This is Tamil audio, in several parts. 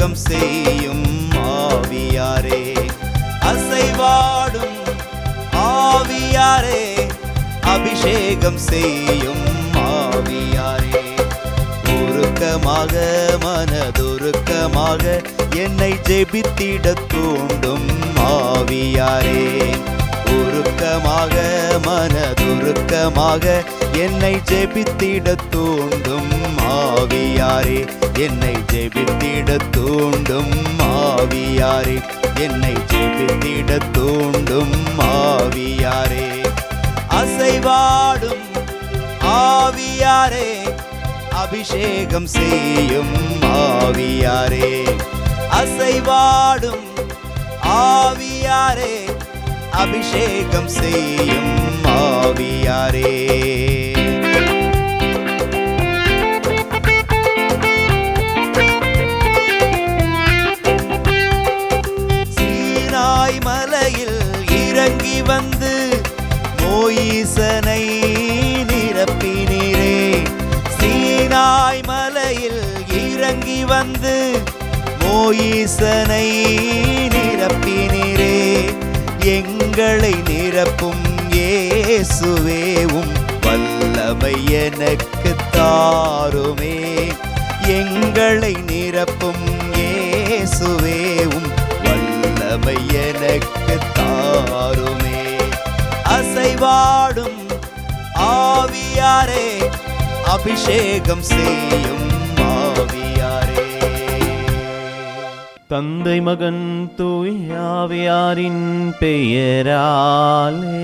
அபிஷேகம் செய்யும் ஆவியாரே, அசைவாடும் ஆவியாரே, அபிஷேகம் செய்யும் ஆவியாரே, உருக்கமாக மனதுருக்கமாக என்னை ஜெபித்திட தூண்டும் ஆவியாரே, உருக்கமாக மனதுருக்கமாக என்னை ஜெபித்திட தூண்டும் ஆவியாரே, என்னை ஜெபித்திட தூண்டும் ஆவியாரே, என்னை ஜெபித்திட தூண்டும் ஆவியாரே, அசைவாடும் ஆவியாரே, அபிஷேகம் செய்யும் ஆவியாரே, அசைவாடும் ஆவியாரே, அபிஷேகம் செய்யும் ஆவியாரே. சீனாய் மலையில் இறங்கி வந்து மோயிசனை நிரப்பினீரே, சீனாய் மலையில் இறங்கி வந்து மோயிசனை நிரப்பினீரே, எங்களை நிரப்பும் இயேசுவேவும் வல்லமை எனக்கு தாருமே, எங்களை நிரப்பும் இயேசுவேவும் வல்லமை எனக்கு தாருமே, அசைவாடும் ஆவியாரே, அபிஷேகம் செய்யும் ஆவியாரே. தந்தை மகன் தூய ஆவியாரின் பெயராலே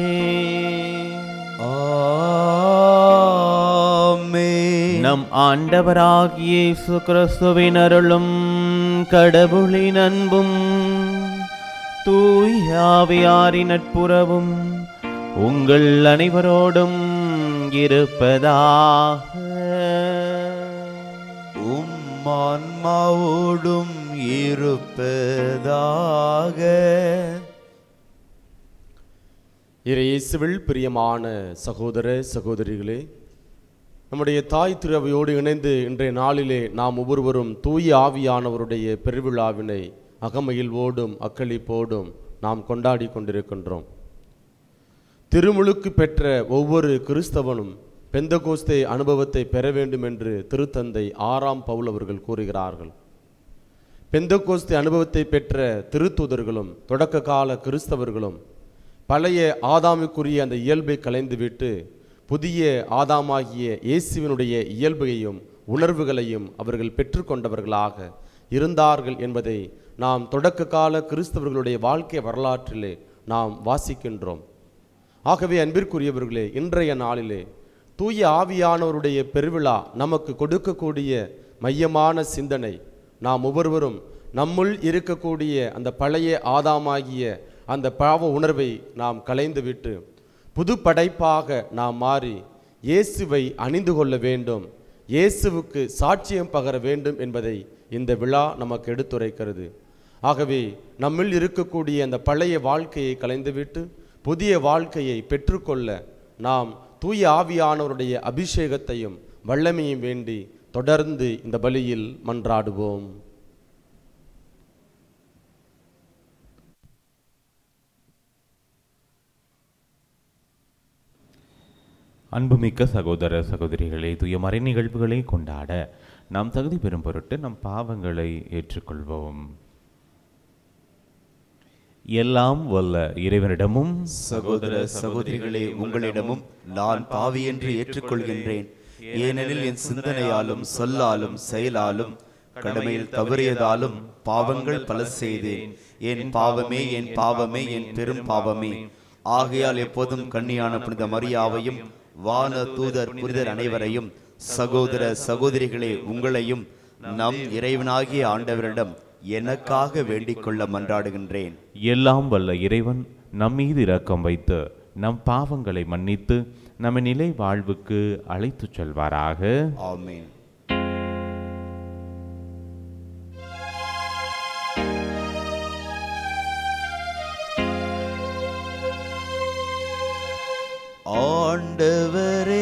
ஆமென். நம் ஆண்டவராகிய இயேசு கிறிஸ்துவின் அருளும் கடவுளின் அன்பும் தூய ஆவியாரின் நட்புறவும் உங்கள் அனைவரோடும் இருப்பதாக. ஆன்மாவோடும் இருப்பதாக. இயேசுவில் பிரியமான சகோதர சகோதரிகளே, நம்முடைய தாய் திருவையோடு இணைந்து இன்றைய நாளிலே நாம் ஒவ்வொருவரும் தூய ஆவியானவருடைய பெருவிழாவினை அகமகிழ்வோடும் அக்களிப்போடும் நாம் கொண்டாடி கொண்டிருக்கின்றோம். திருமுழுக்கு பெற்ற ஒவ்வொரு கிறிஸ்தவனும் பெந்தகோஸ்தே அனுபவத்தை பெற வேண்டும் என்று திருத்தந்தை 6ஆம் பவுல் அவர்கள் கூறுகிறார்கள். பெந்தகோஸ்தே அனுபவத்தை பெற்ற திருத்தூதர்களும் தொடக்க கால கிறிஸ்தவர்களும் பழைய ஆதாமுக்குரிய அந்த இயல்பை களைந்துவிட்டு புதிய ஆதாமாகிய இயேசுவினுடைய இயல்பையும் உணர்வுகளையும் அவர்கள் பெற்றுக்கொண்டவர்களாக இருந்தார்கள் என்பதை நாம் தொடக்க கால கிறிஸ்தவர்களுடைய வாழ்க்கை வரலாற்றிலே நாம் வாசிக்கின்றோம். ஆகவே அன்பிற்குரியவர்களே, இன்றைய நாளிலே தூய ஆவியானவருடைய பெருவிழா நமக்கு கொடுக்கக்கூடிய மையமான சிந்தனை, நாம் ஒவ்வொருவரும் நம்முள் இருக்கக்கூடிய அந்த பழைய ஆதாமாகிய அந்த பாவ உணர்வை நாம் களைந்துவிட்டு புது படைப்பாக நாம் மாறி இயேசுவை அணிந்து கொள்ள வேண்டும், இயேசுவுக்கு சாட்சியம் பகர வேண்டும் என்பதை இந்த விழா நமக்கு எடுத்துரைக்கிறது. ஆகவே நம்மில் இருக்கக்கூடிய அந்த பழைய வாழ்க்கையை களைந்துவிட்டு புதிய வாழ்க்கையை பெற்றுக்கொள்ள நாம் தூய ஆவியானவருடைய அபிஷேகத்தையும் வல்லமையும் வேண்டி தொடர்ந்து இந்த பலியில் மன்றாடுவோம். அன்புமிக்க சகோதர சகோதரிகளை, தூய மறை நிகழ்வுகளை கொண்டாட நாம் தகுதி பெறும் பொருட்டு நம் பாவங்களை ஏற்றுக்கொள்வோம். எல்லாம் வல்ல இறைவனிடமும் சகோதர சகோதரிகளே, உங்களிடமும் நான் பாவி என்று ஏற்றுக்கொள்கின்றேன். ஏனெனில் என் சிந்தனையாலும் சொல்லாலும் செயலாலும் கடமையில் தவறியதாலும் பாவங்கள் பல செய்தேன். என் பாவமே, என் பாவமே, என் பெரும் பாவமே. ஆகையால் எப்போதும் கன்னியான புனித மரியாவையும் வான தூதர் புனிதர் அனைவரையும் சகோதர சகோதரிகளே உங்களையும் நம் இறைவனாகிய ஆண்டவரிடம் எனக்காக வேண்டிக் கொள்ள மன்றாடுகின்றேன். எல்லாம் வல்ல இறைவன் நம் மீது இரக்கம் வைத்து நம் பாவங்களை மன்னித்து நம்ம நிலை வாழ்வுக்கு அழைத்துச் செல்வாராக. ஆமென். ஆண்டவரே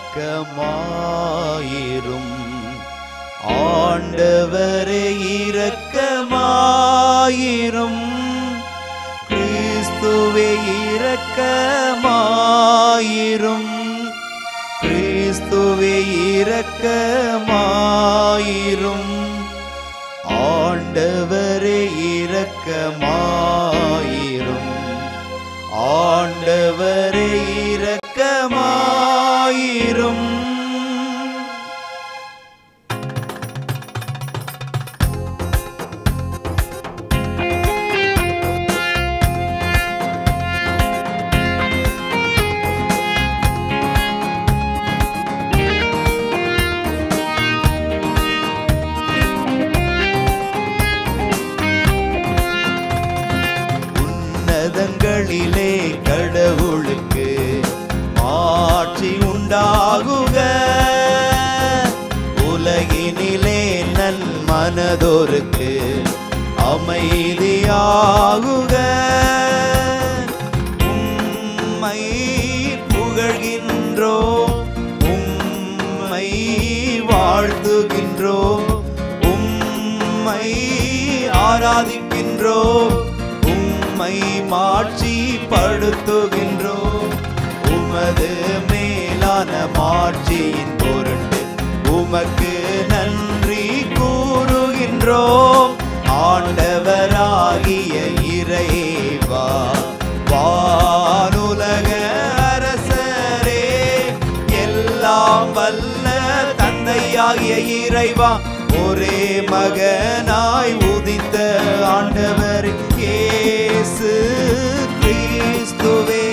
இரக்கமாயிரும், ஆண்டவரே இரக்கமாயிரும், கிறிஸ்துவே இரக்கமாயிரும். கிறிஸ்துவே இரக்கமாயிரும். ஆண்டவரே இரக்கமாயிரும். ஆண்டவரே இரக்கமாயிரும். உன்னதங்களிலே கடவுளுக்கு மாட்சி உண்டாகுக. உலகினிலே நல் மனதோருக்கு அமைதியாகுக. உம்மை புகழ்கின்றோம், உம்மை வாழ்த்துகின்றோம், உம்மை ஆராதிக்கின்றோம், உம்மை மாட்சிப்படுத்துகின்றோம். உமது மேலான மாட்சியின் பொருட்டு உமக்கு நன்றி கூறுகின்றோம். ஆண்டவராகிய இறைவா, வானுலக அரசரே, எல்லாம் வல்ல தந்தையாகிய இறைவா, ஒரே மகனாய் உதித்த ஆண்டவர் இயேசு கிறிஸ்துவே,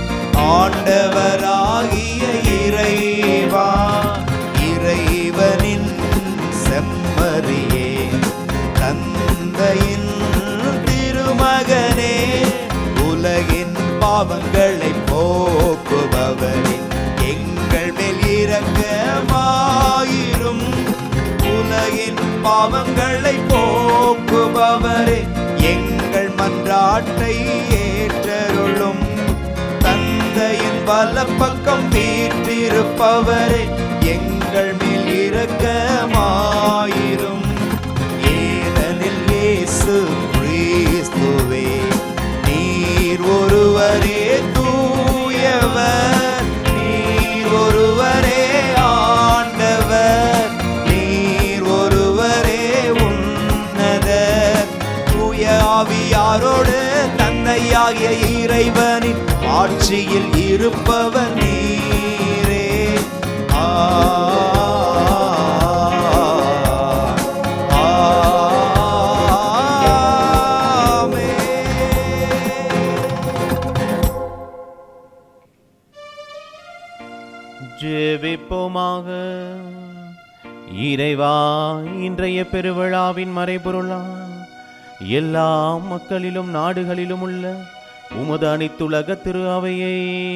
ஆண்டவராகிய இறைவா, இறைவனின் செம்மறியே, தந்தையின் திருமகனே, உலகின் பாவங்களை போக்குபவரே, எங்கள் மேல் இரக்கமாயிரும். உலகின் பாவங்களை போக்குபவரே, எங்கள் மன்றாட்டை ஏற்றருளும். தந்தையின் வலப்பக்கம் வீற்றிருப்பவரே, எங்கள் மேல் இரக்கமாயிரும். ஏனெனில் இயேசு கிறிஸ்துவே, நீர் ஒருவரே தூயவர், நீர் ஒருவரே ஆண்டவர், நீர் ஒருவரே உன்னதர். தூய ஆவியாரோடு தந்தையாகிய இறைவனின் ஆட்சியில் இருப்பவர் நீரே. ஜெபிப்போமாக. இறைவா, இன்றைய பெருவிழாவின் மறைபொருளா எல்லா மக்களிலும் நாடுகளிலும் உள்ள உமது அனைத்துலக திரு அவையை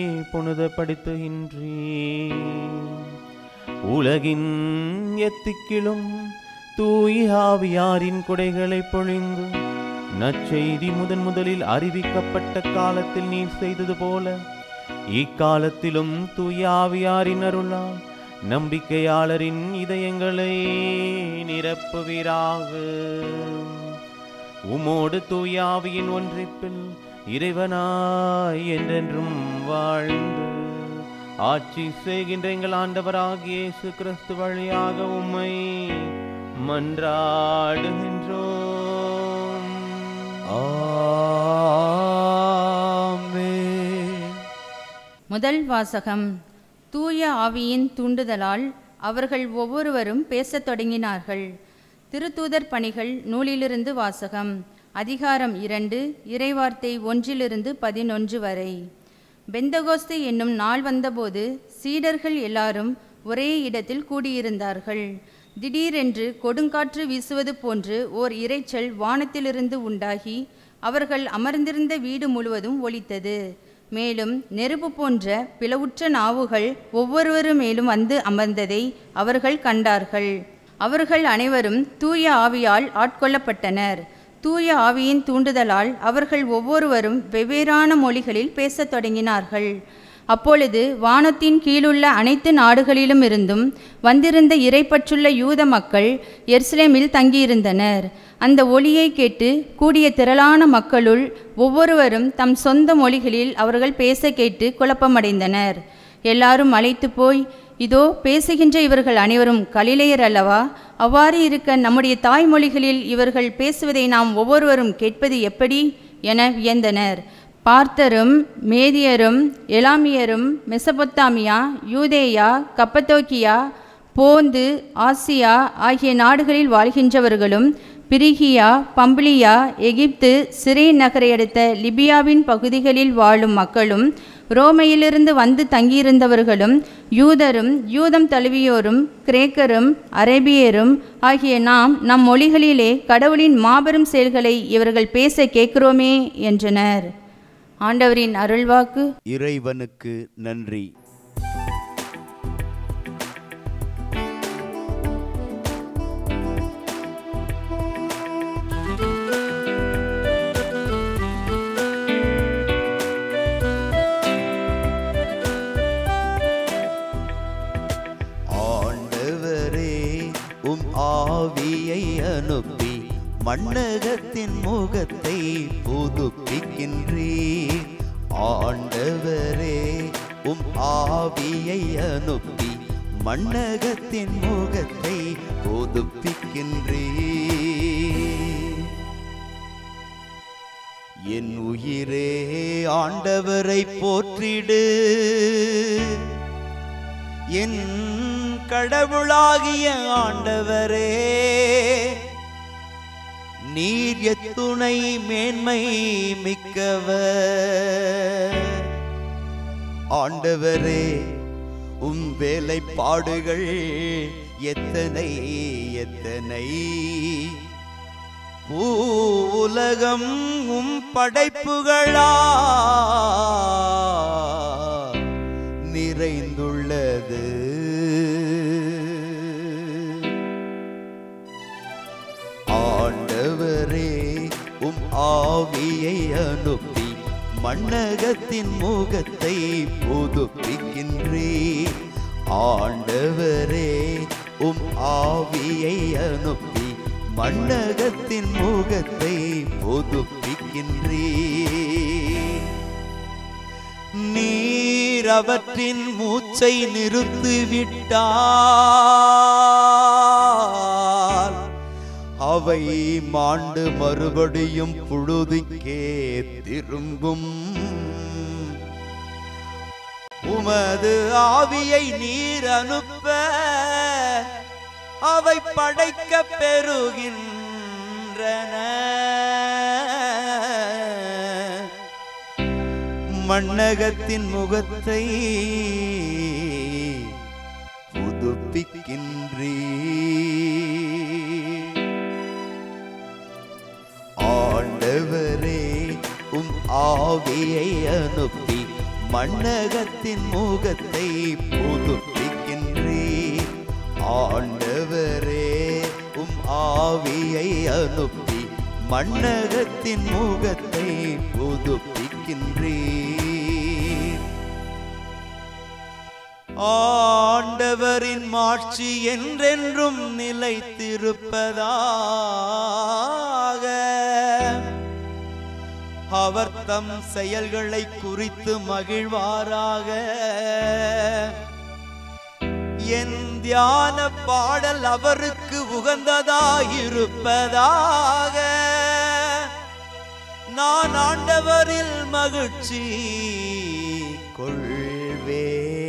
புனிதப்படுத்துகின்றீர். உலகின் எத்திக்கிலும் தூய ஆவியாரின் குடைகளை பொழிந்து நற்செய்தி முதலில் அறிவிக்கப்பட்ட காலத்தில் நீர் செய்தது போல இக்காலத்திலும் தூய ஆவியாரின் அருளால் நம்பிக்கையாளரின் இதயங்களை நிரப்புவீராக. உமோடு தூய ஆவியின் ஒன்றிப்பில் இறைவனாய் என்றென்றும் வாழ்ந்து ஆட்சி செய்கின்ற எங்கள் ஆண்டவராகிய இயேசு கிறிஸ்து வழியாக உம்மை மன்றாடுகின்றோம். ஆமென். முதல் வாசகம். தூய ஆவியின் தூண்டுதலால் அவர்கள் ஒவ்வொருவரும் பேசத் தொடங்கினார்கள். திருத்தூதர் பணிகள் நூலிலிருந்து வாசகம். அதிகாரம் 2, இறைவார்த்தை 1-11 வரை. பெந்தகோஸ்து என்னும் நாள் வந்தபோது சீடர்கள் எல்லாரும் ஒரே இடத்தில் கூடியிருந்தார்கள். திடீரென்று கொடுங்காற்று வீசுவது போன்று ஓர் இரைச்சல் வானத்திலிருந்து உண்டாகி அவர்கள் அமர்ந்திருந்த வீடு முழுவதும் ஒலித்தது. மேலும் நெருப்பு போன்ற பிளவுற்ற நாவுகள் ஒவ்வொருவரு மேலும் வந்து அமர்ந்ததை அவர்கள் கண்டார்கள். அவர்கள் அனைவரும் தூய ஆவியால் ஆட்கொள்ளப்பட்டனர். தூய ஆவியின் தூண்டுதலால் அவர்கள் ஒவ்வொருவரும் வெவ்வேறான மொழிகளில் பேசத் தொடங்கினார்கள். அப்பொழுது வானத்தின் கீழுள்ள அனைத்து நாடுகளிலும் இருந்தும் வந்திருந்த இறைப்பற்றுள்ள யூத மக்கள் எருசலேமில் தங்கியிருந்தனர். அந்த ஒலியை கேட்டு கூடிய திரளான மக்களுள் ஒவ்வொருவரும் தம் சொந்த மொழிகளில் அவர்கள் பேச கேட்டு குழப்பமடைந்தனர். எல்லாரும் அழைத்து போய், இதோ பேசுகின்ற இவர்கள் அனைவரும் கலிலேயர் அல்லவா? அவ்வாறு இருக்க நம்முடைய தாய்மொழிகளில் இவர்கள் பேசுவதை நாம் ஒவ்வொருவரும் கேட்பது எப்படி என வியந்தனர். பார்த்தரும் மேதியரும் எலாமியரும் மெசபொத்தாமியா, யூதேயா, கப்பத்தோக்கியா, போந்து, ஆசியா ஆகிய நாடுகளில் வாழ்கின்றவர்களும், பிரிகியா, பம்பிலியா, எகிப்து, சிரேன் நகரை அடுத்த லிபியாவின் பகுதிகளில் வாழும் மக்களும், ரோமையிலிருந்து வந்து தங்கியிருந்தவர்களும், யூதரும் யூதம் தழுவியோரும், கிரேக்கரும் அரேபியரும் ஆகிய நாம் நம் மொழிகளிலே கடவுளின் மாபெரும் செயல்களை இவர்கள் பேச கேட்கிறோமே என்றனர். ஆண்டவரின் அருள்வாக்கு. இறைவனுக்கு நன்றி. ஆண்டவரே, உம் ஆவியை அனுப்பி மண்ணகத்தின் முகத்தை புதுப்பிக்கின்றீர். ஆண்டவரே, உம் ஆவியை அனுப்பி மண்ணகத்தின் முகத்தை புதுப்பிக்கின்றீர். என் உயிரே ஆண்டவரை போற்றிடு, என் கடவுளாகிய ஆண்டவரே, நீர் எத்துணை மேன்மை மிக்கவர். ஆண்டவரே, உம் வேலைப்பாடுகள் எத்தனை எத்தனை. பூவுலகம் உம் படைப்புகளா நிறைந்துள்ளது. ஆண்டவரே, உம் ஆவியை அனுப்பி மண்ணகத்தின் முகத்தை புதுப்பிக்கின்றீர். ஆண்டவரே, உம் ஆவியை அனுப்பி மண்ணகத்தின் முகத்தை புதுப்பிக்கின்றீர். நீர் அவற்றின் மூச்சை நிறுத்திவிட்டால் அவை மாண்டு மறுபடியும் புழுதிக்கே திரும்பும். உமது ஆவியை நீர் அனுப்ப அவை படைக்க பெறுகின்றன. மண்ணகத்தின் முகத்தை புதுப்பிக்கின்றீர். ஆண்டவரே, உம் ஆவியை அனுப்பி மண்ணகத்தின் முகத்தை புதுப்பிக்கின்றீர். ஆண்டவரே, உம் ஆவியை அனுப்பி மண்ணகத்தின் முகத்தை புதுப்பிக்கின்றீர். ஆண்டவரின் மாட்சி என்றென்றும் நிலைத்திருப்பதாக. அவர் தம் செயல்களை குறித்து மகிழ்வாராக. என் தியான பாடல் அவருக்கு உகந்ததாயிருப்பதாக. நான் ஆண்டவரில் மகிழ்ச்சி கொள்வே.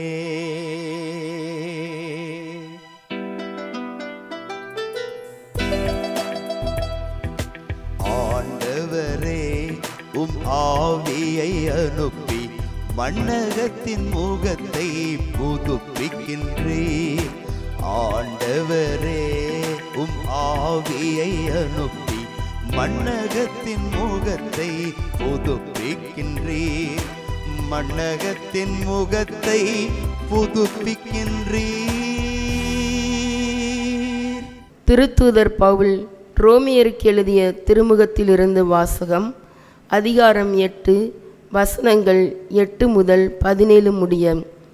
ஆண்டவரே, உம் ஆவியை அனுப்பி மண்ணகத்தின் முகத்தை புதுப்பிக்கின்றீர். ஆண்டவரே, உம் ஆவியை அனுப்பி மண்ணகத்தின் முகத்தை புதுப்பிக்கின்றீர். மண்ணகத்தின் முகத்தை புதுப்பிக்கின்றீர். திருத்தூதர் பவுல் ரோமியருக்கு எழுதிய திருமுகத்திலிருந்து வாசகம். அதிகாரம் 8, வசனங்கள் 8 முதல் 17 முடிய.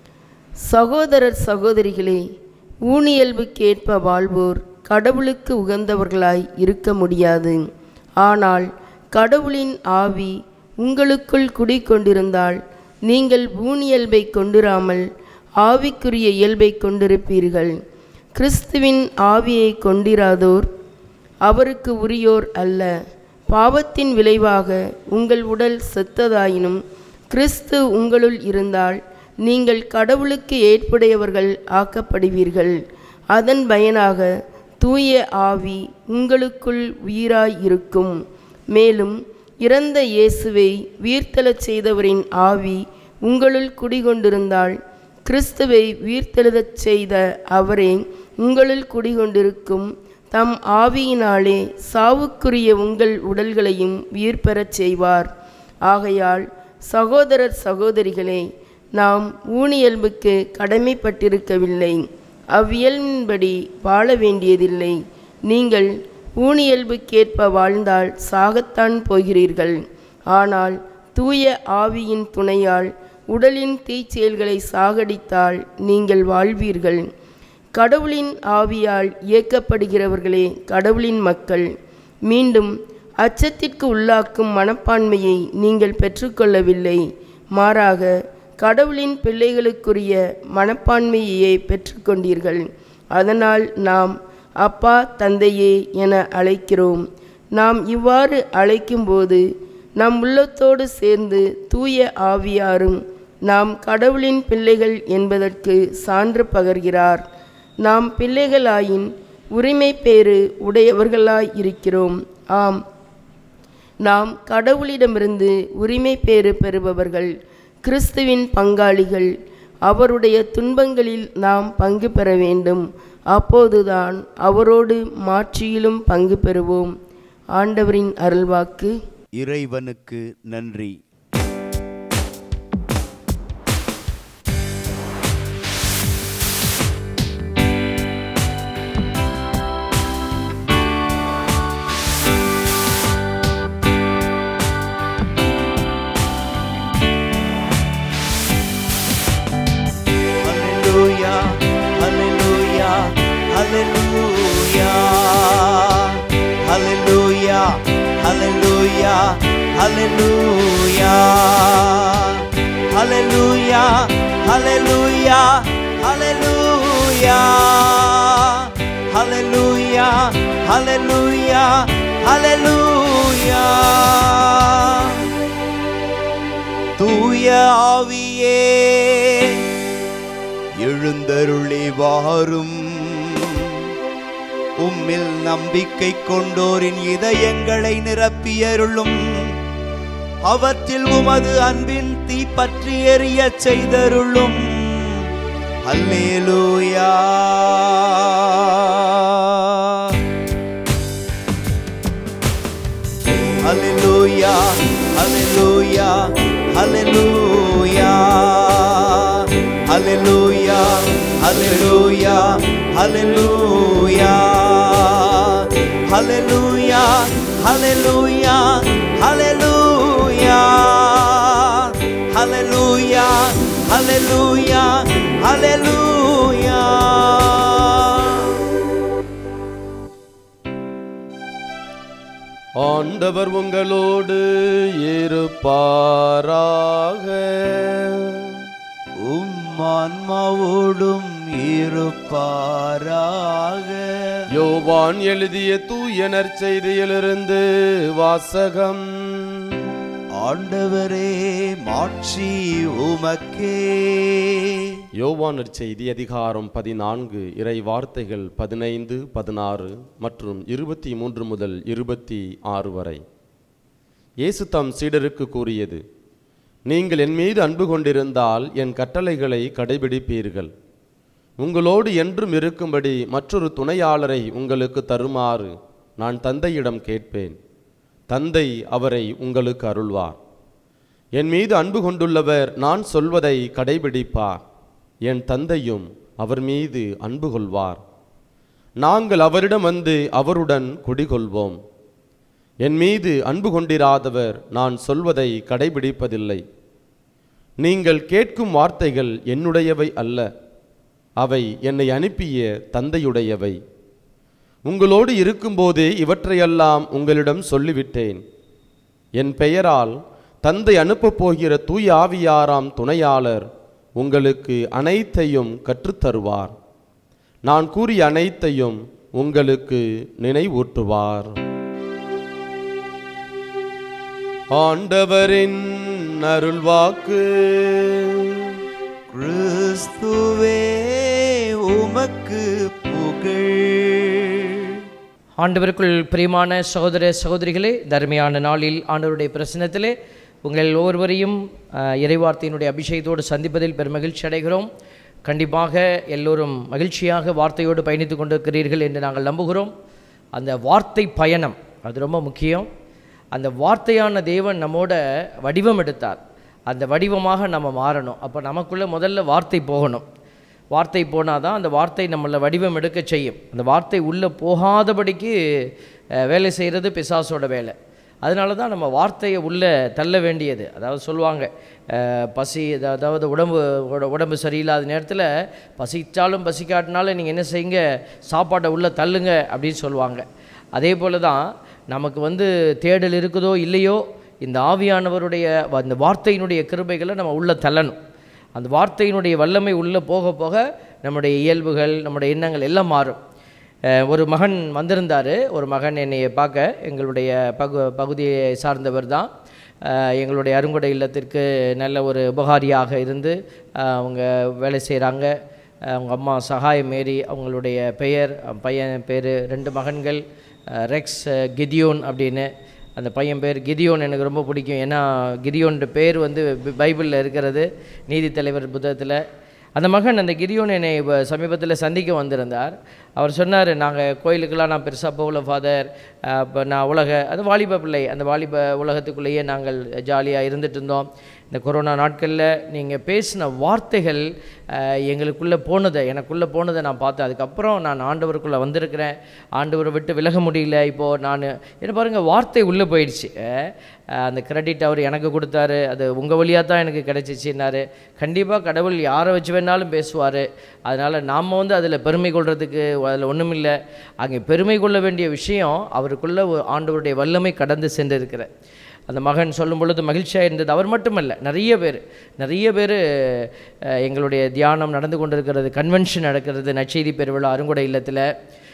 சகோதரர் சகோதரிகளே, ஊனியல்புக்கேற்ப வாழ்வோர் கடவுளுக்கு உகந்தவர்களாய் இருக்க முடியாது. ஆனால் கடவுளின் ஆவி உங்களுக்குள் குடிக்கொண்டிருந்தால் நீங்கள் ஊனியல்பை கொண்டிராமல் ஆவிக்குரிய இயல்பை கொண்டிருப்பீர்கள். கிறிஸ்துவின் ஆவியை கொண்டிராதோர் அவருக்கு உரியோர் அல்ல. பாவத்தின் விளைவாக உங்கள் உடல் செத்ததாயினும் கிறிஸ்து உங்களுள் இருந்தால் நீங்கள் கடவுளுக்கு ஏற்புடையவர்கள் ஆக்கப்படுவீர்கள். அதன் பயனாக தூய ஆவி உங்களுக்குள் உயிராய் இருக்கும். மேலும் இறந்த இயேசுவை உயிர்த்தெழச் செய்தவரின் ஆவி உங்களுள் குடிகொண்டிருந்தால் கிறிஸ்துவை உயிர்த்தெழுதச் செய்த அவரே உங்களுள் குடிகொண்டிருக்கும். தம் ஆவியினாலே சாவுக்குரிய உங்கள் உடல்களையும் உயிர் பெறச் செய்வார். ஆகையால் சகோதரர் சகோதரிகளே, நாம் ஊனியல்புக்கு கடமைப்பட்டிருக்கவில்லை, அவ்வியல்பின்படி வாழ வேண்டியதில்லை. நீங்கள் ஊனியல்புக்கேற்ப வாழ்ந்தால் சாகத்தான் போகிறீர்கள். ஆனால் தூய ஆவியின் துணையால் உடலின் தீச்செயல்களை சாகடித்தால் நீங்கள் வாழ்வீர்கள். கடவுளின் ஆவியால் இயக்கப்படுகிறவர்களே கடவுளின் மக்கள். மீண்டும் அச்சத்திற்கு உள்ளாக்கும் மனப்பான்மையை நீங்கள் பெற்றுக்கொள்ளவில்லை, மாறாக கடவுளின் பிள்ளைகளுக்குரிய மனப்பான்மையையே பெற்றுக்கொண்டீர்கள். அதனால் நாம் அப்பா தந்தையே என அழைக்கிறோம். நாம் இவ்வாறு அழைக்கும்போது நம் உள்ளத்தோடு சேர்ந்து தூய ஆவியாரும் நாம் கடவுளின் பிள்ளைகள் என்பதற்கு சான்று பகர்கிறார். நாம் பிள்ளைகளாயின் உரிமை பேறு உடையவர்களாய் இருக்கிறோம். ஆம், நாம் கடவுளிடமிருந்து உரிமை பேறு பெறுபவர்கள், கிறிஸ்துவின் பங்காளிகள். அவருடைய துன்பங்களில் நாம் பங்கு பெற வேண்டும். அப்போதுதான் அவரோடு மாட்சியிலும் பங்கு பெறுவோம். ஆண்டவரின் அருள்வாக்கு. இறைவனுக்கு நன்றி. Hallelujah, hallelujah, hallelujah, hallelujah, hallelujah, hallelujah, hallelujah. தூய ஆவியே எழுந்தருளி வாரும். உம்மில் நம்பிக்கை கொண்டோரின் இதயங்களை நிரப்பியருளும். அவற்றில் உமது அன்பின் தீ பற்றி எரிய செய்தருளும். அல்லேலூயா. அல்லேலூயா, அல்லேலூயா, அல்லேலூயா, அல்லேலூயா, அல்லேலூயா, அல்லேலூயா, அல்லேலூயா, அல்லேலூயா, Hallelujah, hallelujah, hallelujah, hallelujah. ஆண்டவர் உங்களோடு இருப்பாராக. ஆன்மாவோடும் இருப்பாராக. யோவான் எழுதிய தூய நற்செய்தியிலிருந்து வாசகம். ஆண்டவரே, மாட்சி உமக்கே. யோவான் நற்செய்தி அதிகாரம் 14 இறை வார்த்தைகள் 15, 16 மற்றும் 23 முதல் 26 வரை. இயேசு தம் சீடருக்கு கூறியது: நீங்கள் என் மீது அன்பு கொண்டிருந்தால் என் கட்டளைகளை கடைபிடிப்பீர்கள். உங்களோடு என்றும் இருக்கும்படி மற்றொரு துணையாளரை உங்களுக்கு தருமாறு நான் தந்தையிடம் கேட்பேன். தந்தை அவரை உங்களுக்கு அருள்வார். என் மீது அன்பு கொண்டுள்ளவர் நான் சொல்வதை கடைபிடிப்பார். என் தந்தையும் அவர் மீது அன்பு கொள்வார். நாங்கள் அவரிடம் வந்து அவருடன் குடிகொள்வோம். என் மீது அன்பு கொண்டிராதவர் நான் சொல்வதை கடைபிடிப்பதில்லை. நீங்கள் கேட்கும் வார்த்தைகள் என்னுடையவை அல்ல, அவை என்னை அனுப்பிய தந்தையுடையவை. உங்களோடு இருக்கும்போதே இவற்றையெல்லாம் உங்களிடம் சொல்லிவிட்டேன். என் பெயரால் தந்தை அனுப்பப் போகிற தூய ஆவியாராம் துணையாளர் உங்களுக்கு அனைத்தையும் கற்றுத்தருவார். நான் கூறிய அனைத்தையும் உங்களுக்கு நினைவூட்டுவார். ஆண்டவரின் அருள்வாக்கு. கிறிஸ்துவே உமக்கு புகழ். ஆண்டவருக்குள் பிரியமான சகோதர சகோதரிகளே, தர்மையான நாளில் ஆண்டவருடைய பிரசன்னத்திலே உங்கள் ஒவ்வொருவரையும் இறைவார்த்தையினுடைய அபிஷேகத்தோடு சந்திப்பதில் பெருமகிழ்ச்சி அடைகிறோம். கண்டிப்பாக எல்லோரும் மகிழ்ச்சியாக வார்த்தையோடு பயணித்து கொண்டிருக்கிறீர்கள் என்று நாங்கள் நம்புகிறோம். அந்த வார்த்தை பயணம் அது ரொம்ப முக்கியம். அந்த வார்த்தையான தேவன் நம்மோட வடிவம் எடுத்தார். அந்த வடிவமாக நம்ம மாறணும். அப்போ நமக்குள்ளே முதல்ல வார்த்தை போகணும். வார்த்தை போனால் தான் அந்த வார்த்தை நம்மளை வடிவம் எடுக்க செய்யும். அந்த வார்த்தை உள்ளே போகாதபடிக்கு வேலை செய்கிறது பிசாசோட வேலை. அதனால தான் நம்ம வார்த்தையை உள்ளே தள்ள வேண்டியது. அதாவது சொல்லுவாங்க, பசி, அதாவது உடம்பு சரியில்லாத நேரத்தில் பசிச்சாலும் பசிக்காட்டினாலும் நீங்கள் என்ன செய்யுங்க, சாப்பாட்டை உள்ளே தள்ளுங்க அப்படின்னு சொல்லுவாங்க. அதே போல் தான் நமக்கு தேடல் இருக்குதோ இல்லையோ, இந்த ஆவியானவருடைய அந்த வார்த்தையினுடைய கிருபைகளை நம்ம உள்ளே தள்ளணும். அந்த வார்த்தையினுடைய வல்லமை உள்ளே போக போக நம்முடைய இயல்புகள், நம்முடைய எண்ணங்கள் எல்லாம் மாறும். ஒரு மகன் வந்திருந்தார். ஒரு மகன் என்னை பார்க்க, எங்களுடைய பகுதியை சார்ந்தவர் தான். எங்களுடைய அருங்கொடை இல்லத்திற்கு நல்ல ஒரு உபகாரியாக இருந்து அவங்க வேலை செய்கிறாங்க. அவங்க அம்மா சகாயம் மேரி, அவங்களுடைய பெயர், பையன் பேர், 2 மகன்கள், ரெக்ஸ், கிதியோன் அப்படின்னு. அந்த பையன் பேர் கிதியோன் எனக்கு ரொம்ப பிடிக்கும். ஏன்னா கிதியோன்ற பேர் பைபிளில் இருக்கிறது, நீதித்தலைவர் புத்தகத்தில். அந்த மகன், அந்த கிதியோன், என்னை சமீபத்தில் சந்திக்க வந்திருந்தார். அவர் சொன்னார், நாங்கள் கோயிலுக்கெல்லாம் நான் பெருசாக போகல ஃபாதர், இப்போ நான் அது வாலிப பிள்ளை, அந்த வாலிப உலகத்துக்குள்ளேயே நாங்கள் ஜாலியாக இருந்துகிட்டு இருந்தோம். இந்த கொரோனா நாட்களில் நீங்கள் பேசின வார்த்தைகள் எங்களுக்குள்ளே எனக்குள்ளே போனதை நான் பார்த்தேன். அதுக்கப்புறம் நான் ஆண்டவருக்குள்ளே வந்திருக்கிறேன். ஆண்டவரை விட்டு விலக முடியல. இப்போது நான் என்ன பாருங்கள், வார்த்தை உள்ளே போயிடுச்சு. அந்த கிரெடிட் அவர் எனக்கு கொடுத்தாரு, அது உங்கள் வழியாக தான் எனக்கு கிடைச்சிச்சின்னாரு. கண்டிப்பாக கடவுள் யாரை வச்சு வேணாலும் பேசுவார். அதனால் நாம் அதில் பெருமை கொள்றதுக்கு அதில் ஒன்றுமில்லை. அங்கே பெருமை கொள்ள வேண்டிய விஷயம் அவருக்குள்ளே ஆண்டவருடைய வல்லமை கடந்து சென்று இருக்கிற அந்த மகன் சொல்லும் பொழுது மகிழ்ச்சியாக இருந்தது. அவர் மட்டுமல்ல, நிறைய பேர் எங்களுடைய தியானம் நடந்து கொண்டிருக்கிறது, கன்வென்ஷன் நடக்கிறது, நற்செய்தி பெருவிழா அருங்கொடை இல்லத்தில்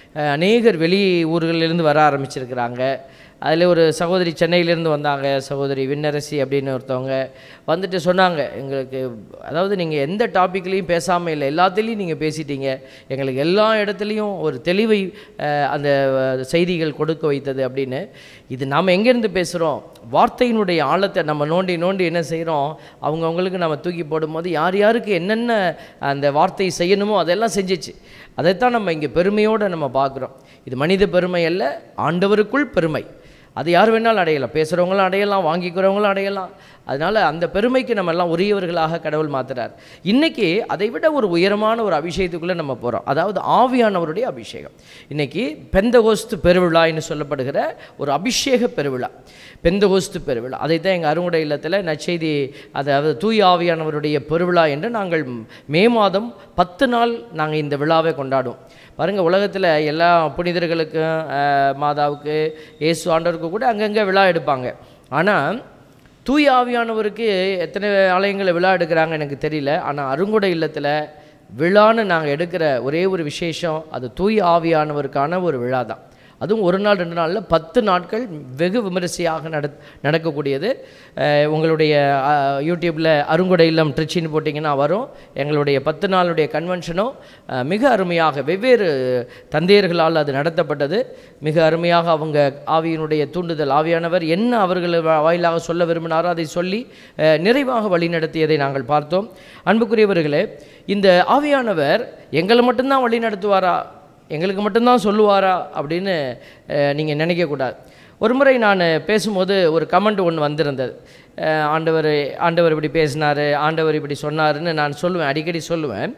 அநேகர் வெளி ஊர்களிலிருந்து வர ஆரம்பிச்சிருக்கிறாங்க. அதில் ஒரு சகோதரி சென்னையிலேருந்து வந்தாங்க, சகோதரி விண்ணரசி அப்படின்னு ஒருத்தவங்க வந்துட்டு சொன்னாங்க, எங்களுக்கு அதாவது நீங்கள் எந்த டாப்பிக்லேயும் பேசாமல் இல்லை, எல்லாத்துலேயும் நீங்கள் பேசிட்டீங்க, எங்களுக்கு எல்லா இடத்துலையும் ஒரு தெளிவை அந்த செய்திகள் கொடுக்க வைத்தது அப்படின்னு. இது நாம் எங்கேருந்து பேசுகிறோம்? வார்த்தையினுடைய ஆழத்தை நம்ம நோண்டி என்ன செய்கிறோம், அவங்களுக்கு நம்ம தூக்கி போடும்போது யார் யாருக்கு என்னென்ன அந்த வார்த்தை செய்யணுமோ அதெல்லாம் செஞ்சிச்சு. அதைத்தான் நம்ம இங்கே பெருமையோடு நம்ம பார்க்குறோம். இது மனித பெருமை அல்ல, ஆண்டவருக்குள் பெருமை. அது யார் வேணாலும் அடையலாம், பேசுகிறவங்களும் அடையலாம், வாங்கிக்கிறவங்களும் அடையலாம். அதனால் அந்த பெருமைக்கு நம்ம எல்லாம் உரியவர்களாக கடவுள் மாற்றுறார். இன்றைக்கி அதை விட ஒரு உயரமான ஒரு அபிஷேகத்துக்குள்ளே நம்ம போகிறோம், அதாவது ஆவியானவருடைய அபிஷேகம். இன்றைக்கி பெந்தகோஸ்து பெருவிழான்னு சொல்லப்படுகிற ஒரு அபிஷேக பெருவிழா, பெந்தகோஸ்து பெருவிழா. அதைத்தான் எங்கள் அருங்கொடை இல்லத்தில் நற்செய்தி, அதாவது தூய ஆவியானவருடைய பெருவிழா என்று நாங்கள் மே மாதம் 10 நாள் நாங்கள் இந்த விழாவை கொண்டாடுவோம். பாருங்கள், உலகத்தில் எல்லா புனிதர்களுக்கும், மாதாவுக்கு, இயேசு ஆண்டவருக்கு கூட அங்கங்கே விழா எடுப்பாங்க. ஆனால் தூய ஆவியானவருக்கு எத்தனை ஆலயங்களில் விழா எடுக்கிறாங்க எனக்கு தெரியல. ஆனால் அருங்கொடை இல்லத்தில் விழான்னு நாங்கள் எடுக்கிற ஒரே ஒரு விசேஷம் அது தூய ஆவியானவருக்கான ஒரு விழா தான். அதுவும் 1 நாள் 2 நாளில் 10 நாட்கள் வெகு விமரிசையாக நடக்கக்கூடியது. உங்களுடைய யூடியூப்பில் அருங்கொடை இல்லம் ட்ரிச்சின்னு போட்டிங்கன்னா வரும். எங்களுடைய 10 நாளுடைய கன்வென்ஷனும் மிக அருமையாக வெவ்வேறு தந்தையர்களால் அது நடத்தப்பட்டது. மிக அருமையாக அவங்க ஆவியினுடைய தூண்டுதல், ஆவியானவர் என்ன அவர்கள் வாயிலாக சொல்ல விரும்பினாரோ அதை சொல்லி நிறைவாக வழிநடத்தியதை நாங்கள் பார்த்தோம். அன்புக்குரியவர்களே, இந்த ஆவியானவர் எங்களை மட்டும்தான் வழி நடத்துவாரா, எங்களுக்கு மட்டும்தான் சொல்லுவாரா அப்படின்னு நீங்கள் நினைக்கக்கூடாது. ஒரு முறை நான் பேசும்போது ஒரு கமெண்ட் ஒன்று வந்திருந்தது. ஆண்டவர் இப்படி பேசினார், ஆண்டவர் இப்படி சொன்னாருன்னு நான் சொல்லுவேன், அடிக்கடி சொல்லுவேன்.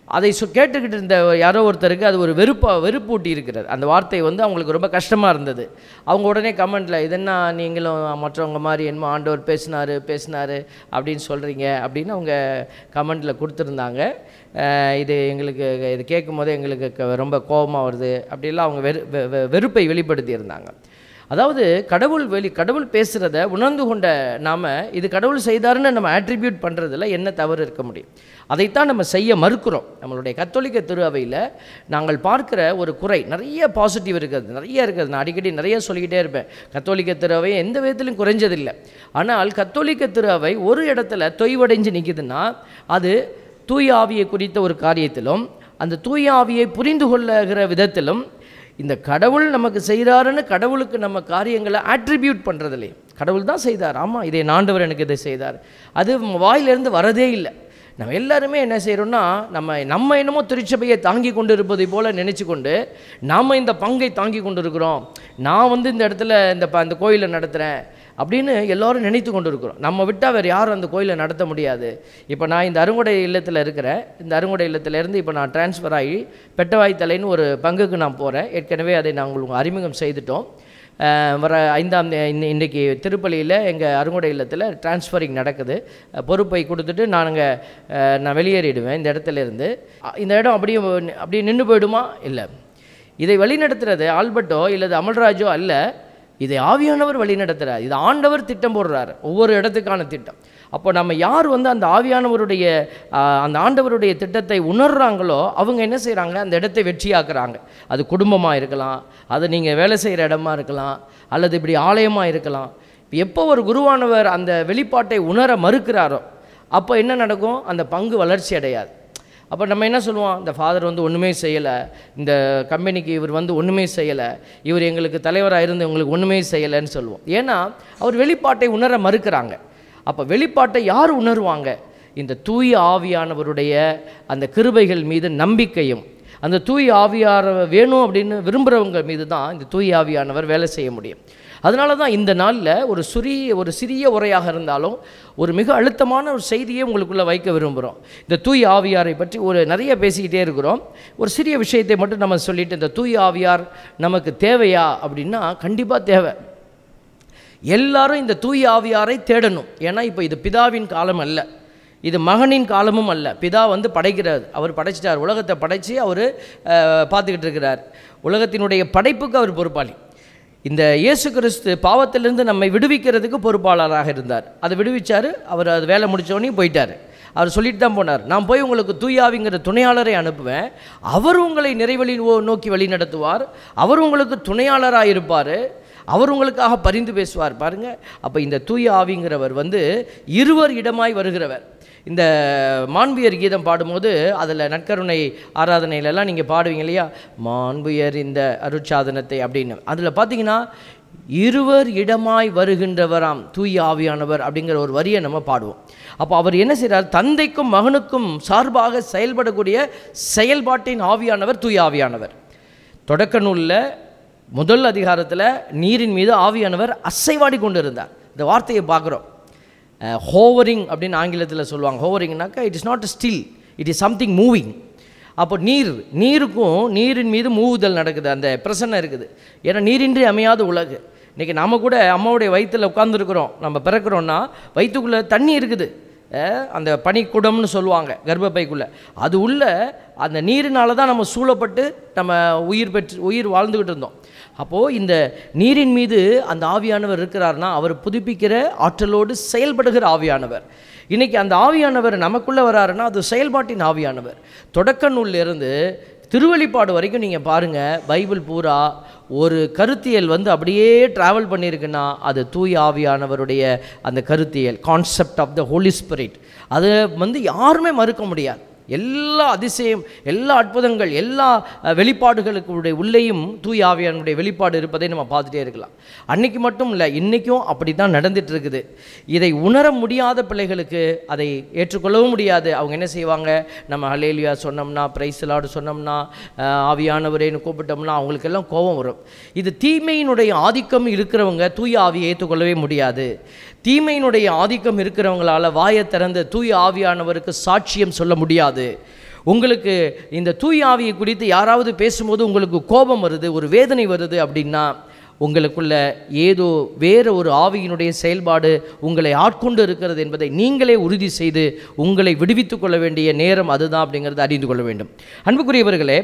அதை கேட்டுக்கிட்டு இருந்த யாரோ ஒருத்தருக்கு அது ஒரு வெறுப்பூட்டி இருக்கிறது. அந்த வார்த்தை வந்து அவங்களுக்கு ரொம்ப கஷ்டமாக இருந்தது. அவங்க உடனே கமெண்டில், இதென்னா நீங்களும் மற்றவங்க மாதிரி என்னமோ ஆண்டவர் பேசினார் அப்படின்னு சொல்கிறீங்க அப்படின்னு அவங்க கமெண்டில் கொடுத்துருந்தாங்க. இது எங்களுக்கு இது கேட்கும் போதே எங்களுக்கு ரொம்ப கோபமாக வருது அப்படிலாம் அவங்க வெறுப்பை வெளிப்படுத்தியிருந்தாங்க. அதாவது கடவுள் பேசுகிறத உணர்ந்து கொண்ட நாம் இது கடவுள் செய்தாருன்னு நம்ம ஆட்ரிபியூட் பண்ணுறதுல என்ன தவறு இருக்க முடியும்? அதைத்தான் நம்ம செய்ய மறுக்கிறோம். நம்மளுடைய கத்தோலிக்க திரு அவையில் நாங்கள் பார்க்குற ஒரு குறை, நிறைய பாசிட்டிவ் இருக்குது, நிறைய இருக்குது. நான் அடிக்கடி நிறைய சொல்லிக்கிட்டே இருப்பேன். கத்தோலிக்க திரு அவை எந்த விதத்திலும் குறைஞ்சதில்லை. ஆனால் கத்தோலிக்க திரு அவை ஒரு இடத்துல தொய்வடைஞ்சு நிற்குதுன்னா அது தூய ஆவியை குறித்த ஒரு காரியத்திலும் அந்த தூய ஆவியை புரிந்து கொள்ளுகிற விதத்திலும் இந்த கடவுள் நமக்கு செய்கிறாருன்னு கடவுளுக்கு நம்ம காரியங்களை ஆட்ரிபியூட் பண்ணுறதில்லையே. கடவுள் தான் செய்தார், ஆமாம் இதை ஆண்டவர் எனக்கு இதை செய்தார், அது வாயிலிருந்து வரதே இல்லை. நம்ம எல்லாருமே என்ன செய்கிறோன்னா நம்ம என்னமோ திருச்சபையை தாங்கி கொண்டு இருப்பதை போல் நினச்சி கொண்டு நாம் இந்த பங்கை தாங்கி கொண்டு இருக்கிறோம். நான் வந்து இந்த இடத்துல இந்த கோயிலை நடத்துகிறேன் அப்படின்னு எல்லோரும் நினைத்து கொண்டு இருக்கிறோம். நம்ம விட்டால் வேறு யாரும் அந்த கோயிலை நடத்த முடியாது. இப்போ நான் இந்த அருங்கொடை இல்லத்தில் இருக்கிறேன். இந்த அருங்கொடை இல்லத்திலேருந்து இப்போ நான் டிரான்ஸ்ஃபர் ஆகி பெட்டவாய்த்தலைன்னு ஒரு பங்குக்கு நான் போகிறேன். ஏற்கனவே அதை நாங்கள் உங்களுக்கு அறிமுகம் செய்துட்டோம். வர 5ஆம் இன்றைக்கி திருப்பலியில் எங்கள் அருங்கொடை இல்லத்தில் டிரான்ஸ்ஃபரிங் நடக்குது. பொறுப்பை கொடுத்துட்டு நான் வெளியேறிடுவேன் இந்த இடத்துலேருந்து. இந்த இடம் அப்படியே நின்று போயிடுமா? இல்லை. இதை வழிநடத்துறது ஆல்பர்ட்டோ இல்லது அமல்ராஜோ அல்ல, இதை ஆவியானவர் வழி நடத்துகிறார். இது ஆண்டவர் திட்டம் போடுறார், ஒவ்வொரு இடத்துக்கான திட்டம். அப்போ நம்ம யார் வந்து அந்த ஆவியானவருடைய அந்த ஆண்டவருடைய திட்டத்தை உணர்கிறாங்களோ அவங்க என்ன செய்கிறாங்க, அந்த இடத்தை வெற்றியாக்குறாங்க. அது குடும்பமாக இருக்கலாம், அது நீங்கள் வேலை செய்கிற இடமா இருக்கலாம், அல்லது இப்படி ஆலயமாக இருக்கலாம். இப்போ எப்போ ஒரு குருவானவர் அந்த வெளிப்பாட்டை உணர மறுக்கிறாரோ அப்போ என்ன நடக்கும், அந்த பங்கு வளர்ச்சி அடையாது. அப்போ நம்ம என்ன சொல்லுவோம், இந்த ஃபாதர் வந்து ஒன்றுமே செய்யலை, இந்த கம்பெனிக்கு இவர் வந்து ஒன்றுமே செய்யலை, இவர் எங்களுக்கு தலைவராக இருந்து உங்களுக்கு ஒன்றுமே செய்யலைன்னு சொல்லுவோம். ஏன்னா அவர் வெளிப்பாட்டை உணர மறுக்கிறாங்க. அப்போ வெளிப்பாட்டை யார் உணர்வாங்க? இந்த தூய ஆவியானவருடைய அந்த கிருபைகள் மீது நம்பிக்கையும் அந்த தூய ஆவியார் வேணும் அப்படின்னு விரும்புகிறவங்க மீது தான் இந்த தூய ஆவியானவர் வேலை செய்ய முடியும். அதனால தான் இந்த நாளில் ஒரு சிறிய உரையாக இருந்தாலும் ஒரு மிக அழுத்தமான ஒரு செய்தியை உங்களுக்குள்ளே வைக்க விரும்புகிறோம். இந்த தூய ஆவியாரை பற்றி நிறைய பேசிக்கிட்டே இருக்கிறோம். ஒரு சிறிய விஷயத்தை மட்டும் நம்ம சொல்லிவிட்டு, இந்த தூய ஆவியார் நமக்கு தேவையா அப்படின்னா கண்டிப்பாக தேவை. எல்லாரும் இந்த தூய ஆவியாரை தேடணும். ஏன்னா இப்போ இது பிதாவின் காலம் அல்ல, இது மகனின் காலமும் அல்ல. பிதா வந்து படைக்கிறார், அவர் படைச்சிட்டார், உலகத்தை படைத்து அவர் பார்த்துக்கிட்டு இருக்கிறார். உலகத்தினுடைய படைப்புக்கு அவர் பொறுப்பாளி. இந்த இயேசு கிறிஸ்து பாவத்திலிருந்து நம்மை விடுவிக்கிறதுக்கு பொறுப்பாளராக இருந்தார். அதை விடுவிச்சார். அவர் அது வேலை முடித்தோடனே போயிட்டார். அவர் சொல்லிட்டு தான் போனார், நான் போய் உங்களுக்கு தூயாவிங்கிற துணையாளரை அனுப்புவேன், அவர் உங்களை நிறைவழி நோக்கி வழி நடத்துவார், அவர் உங்களுக்கு துணையாளராக இருப்பார், அவர் உங்களுக்காக பரிந்து பேசுவார். பாருங்கள், அப்போ இந்த தூய ஆவிங்கிறவர் வந்து இருவர் இடமாய் வருகிறவர். இந்த மாண்புயர் கீதம் பாடும்போது அதில் நற்கருணை ஆராதனையிலலாம் நீங்கள் பாடுவீங்க இல்லையா, மாண்புயர் இந்த அருட்சாதனத்தை அப்படின்னு. அதில் பார்த்தீங்கன்னா இருவர் இடமாய் வருகின்றவராம் தூய ஆவியானவர் அப்படிங்கிற ஒரு வரியை நம்ம பாடுவோம். அப்போ அவர் என்ன செய்கிறார், தந்தைக்கும் மகனுக்கும் சார்பாக செயல்படக்கூடிய செயல்பாட்டின் ஆவியானவர் தூய ஆவியானவர். தொடக்க நூலில் முதல் அதிகாரத்தில் நீரின் மீது ஆவியானவர் அசைவாடி கொண்டு இருந்தார். இந்த வார்த்தையை பார்க்குறோம். ஹோவரிங் அப்படின்னு ஆங்கிலத்தில் சொல்லுவாங்க. ஹோவரிங்னாக்கா it is not still, it is something moving. அப்போ நீருக்கும் நீரின் மீது மூவுதல் நடக்குது, அந்த பிரசன்னம் இருக்குது. ஏன்னா நீரின்றி அமையாத உலகு. இன்றைக்கி நாம் கூட அம்மாவுடைய வயிற்றில் உட்காந்துருக்குறோம், நம்ம பிறக்கிறோன்னா வயிற்றுக்குள்ளே தண்ணி இருக்குது, அந்த பனிக்குடம்னு சொல்லுவாங்க கர்ப்பப்பைக்குள்ளே. அது உள்ள அந்த நீரினால தான் நம்ம சூழப்பட்டு நம்ம உயிர் வாழ்ந்துக்கிட்டு இருந்தோம். அப்போது இந்த நீரின் மீது அந்த ஆவியானவர் இருக்கிறார்னா அவர் புதுப்பிக்கிற ஆற்றலோடு செயல்படுகிற ஆவியானவர். இன்றைக்கி அந்த ஆவியானவர் நமக்குள்ளே வராருன்னா அது செயல்பாட்டின் ஆவியானவர். தொடக்க நூலிலிருந்து திருவெளிப்பாடு வரைக்கும் நீங்கள் பாருங்கள், பைபிள் பூரா ஒரு கருத்தியல் வந்து அப்படியே ட்ராவல் பண்ணியிருக்குன்னா அது தூய ஆவியானவருடைய அந்த கருத்தியல், concept of the Holy Spirit. அதை வந்து யாருமே மறுக்க முடியாது. எல்லா அதிசயம், எல்லா அற்புதங்கள், எல்லா வெளிப்பாடுகளுக்கு உள்ளேயும் தூய ஆவியானுடைய வெளிப்பாடு இருப்பதை நம்ம பார்த்துட்டே இருக்கலாம். அன்னைக்கு மட்டும் இல்லை, இன்றைக்கும் அப்படி தான் நடந்துட்டு இருக்குது. இதை உணர முடியாத பிள்ளைகளுக்கு அதை ஏற்றுக்கொள்ளவும் முடியாது. அவங்க என்ன செய்வாங்க, நம்ம ஹல்லேலூயா சொன்னோம்னா, பிரைஸ் லார்ட் சொன்னோம்னா, ஆவியானவரேன்னு கூப்பிட்டோம்னா அவங்களுக்கெல்லாம் கோபம் வரும். இது தீமையினுடைய ஆதிக்கம் இருக்கிறவங்க தூய ஆவியை ஏற்றுக்கொள்ளவே முடியாது. தீமையினுடைய ஆதிக்கம் இருக்கிறவங்களால வாயை திறந்து தூய ஆவியானவருக்கு சாட்சியம் சொல்ல முடியாது. உங்களுக்கு இந்த தூய ஆவியை குறித்து யாராவது பேசும்போது உங்களுக்கு கோபம் வருது, ஒரு வேதனை வருது அப்படின்னா உங்களுக்குள்ள ஏதோ வேறு ஒரு ஆவியினுடைய செயல்பாடு உங்களை ஆட்கொண்டு இருக்கிறது என்பதை நீங்களே உறுதி செய்து உங்களை விடுவித்துக் கொள்ள வேண்டிய நேரம் அதுதான் அப்படிங்கிறத அறிந்து கொள்ள வேண்டும். அன்புக்குரியவர்களே,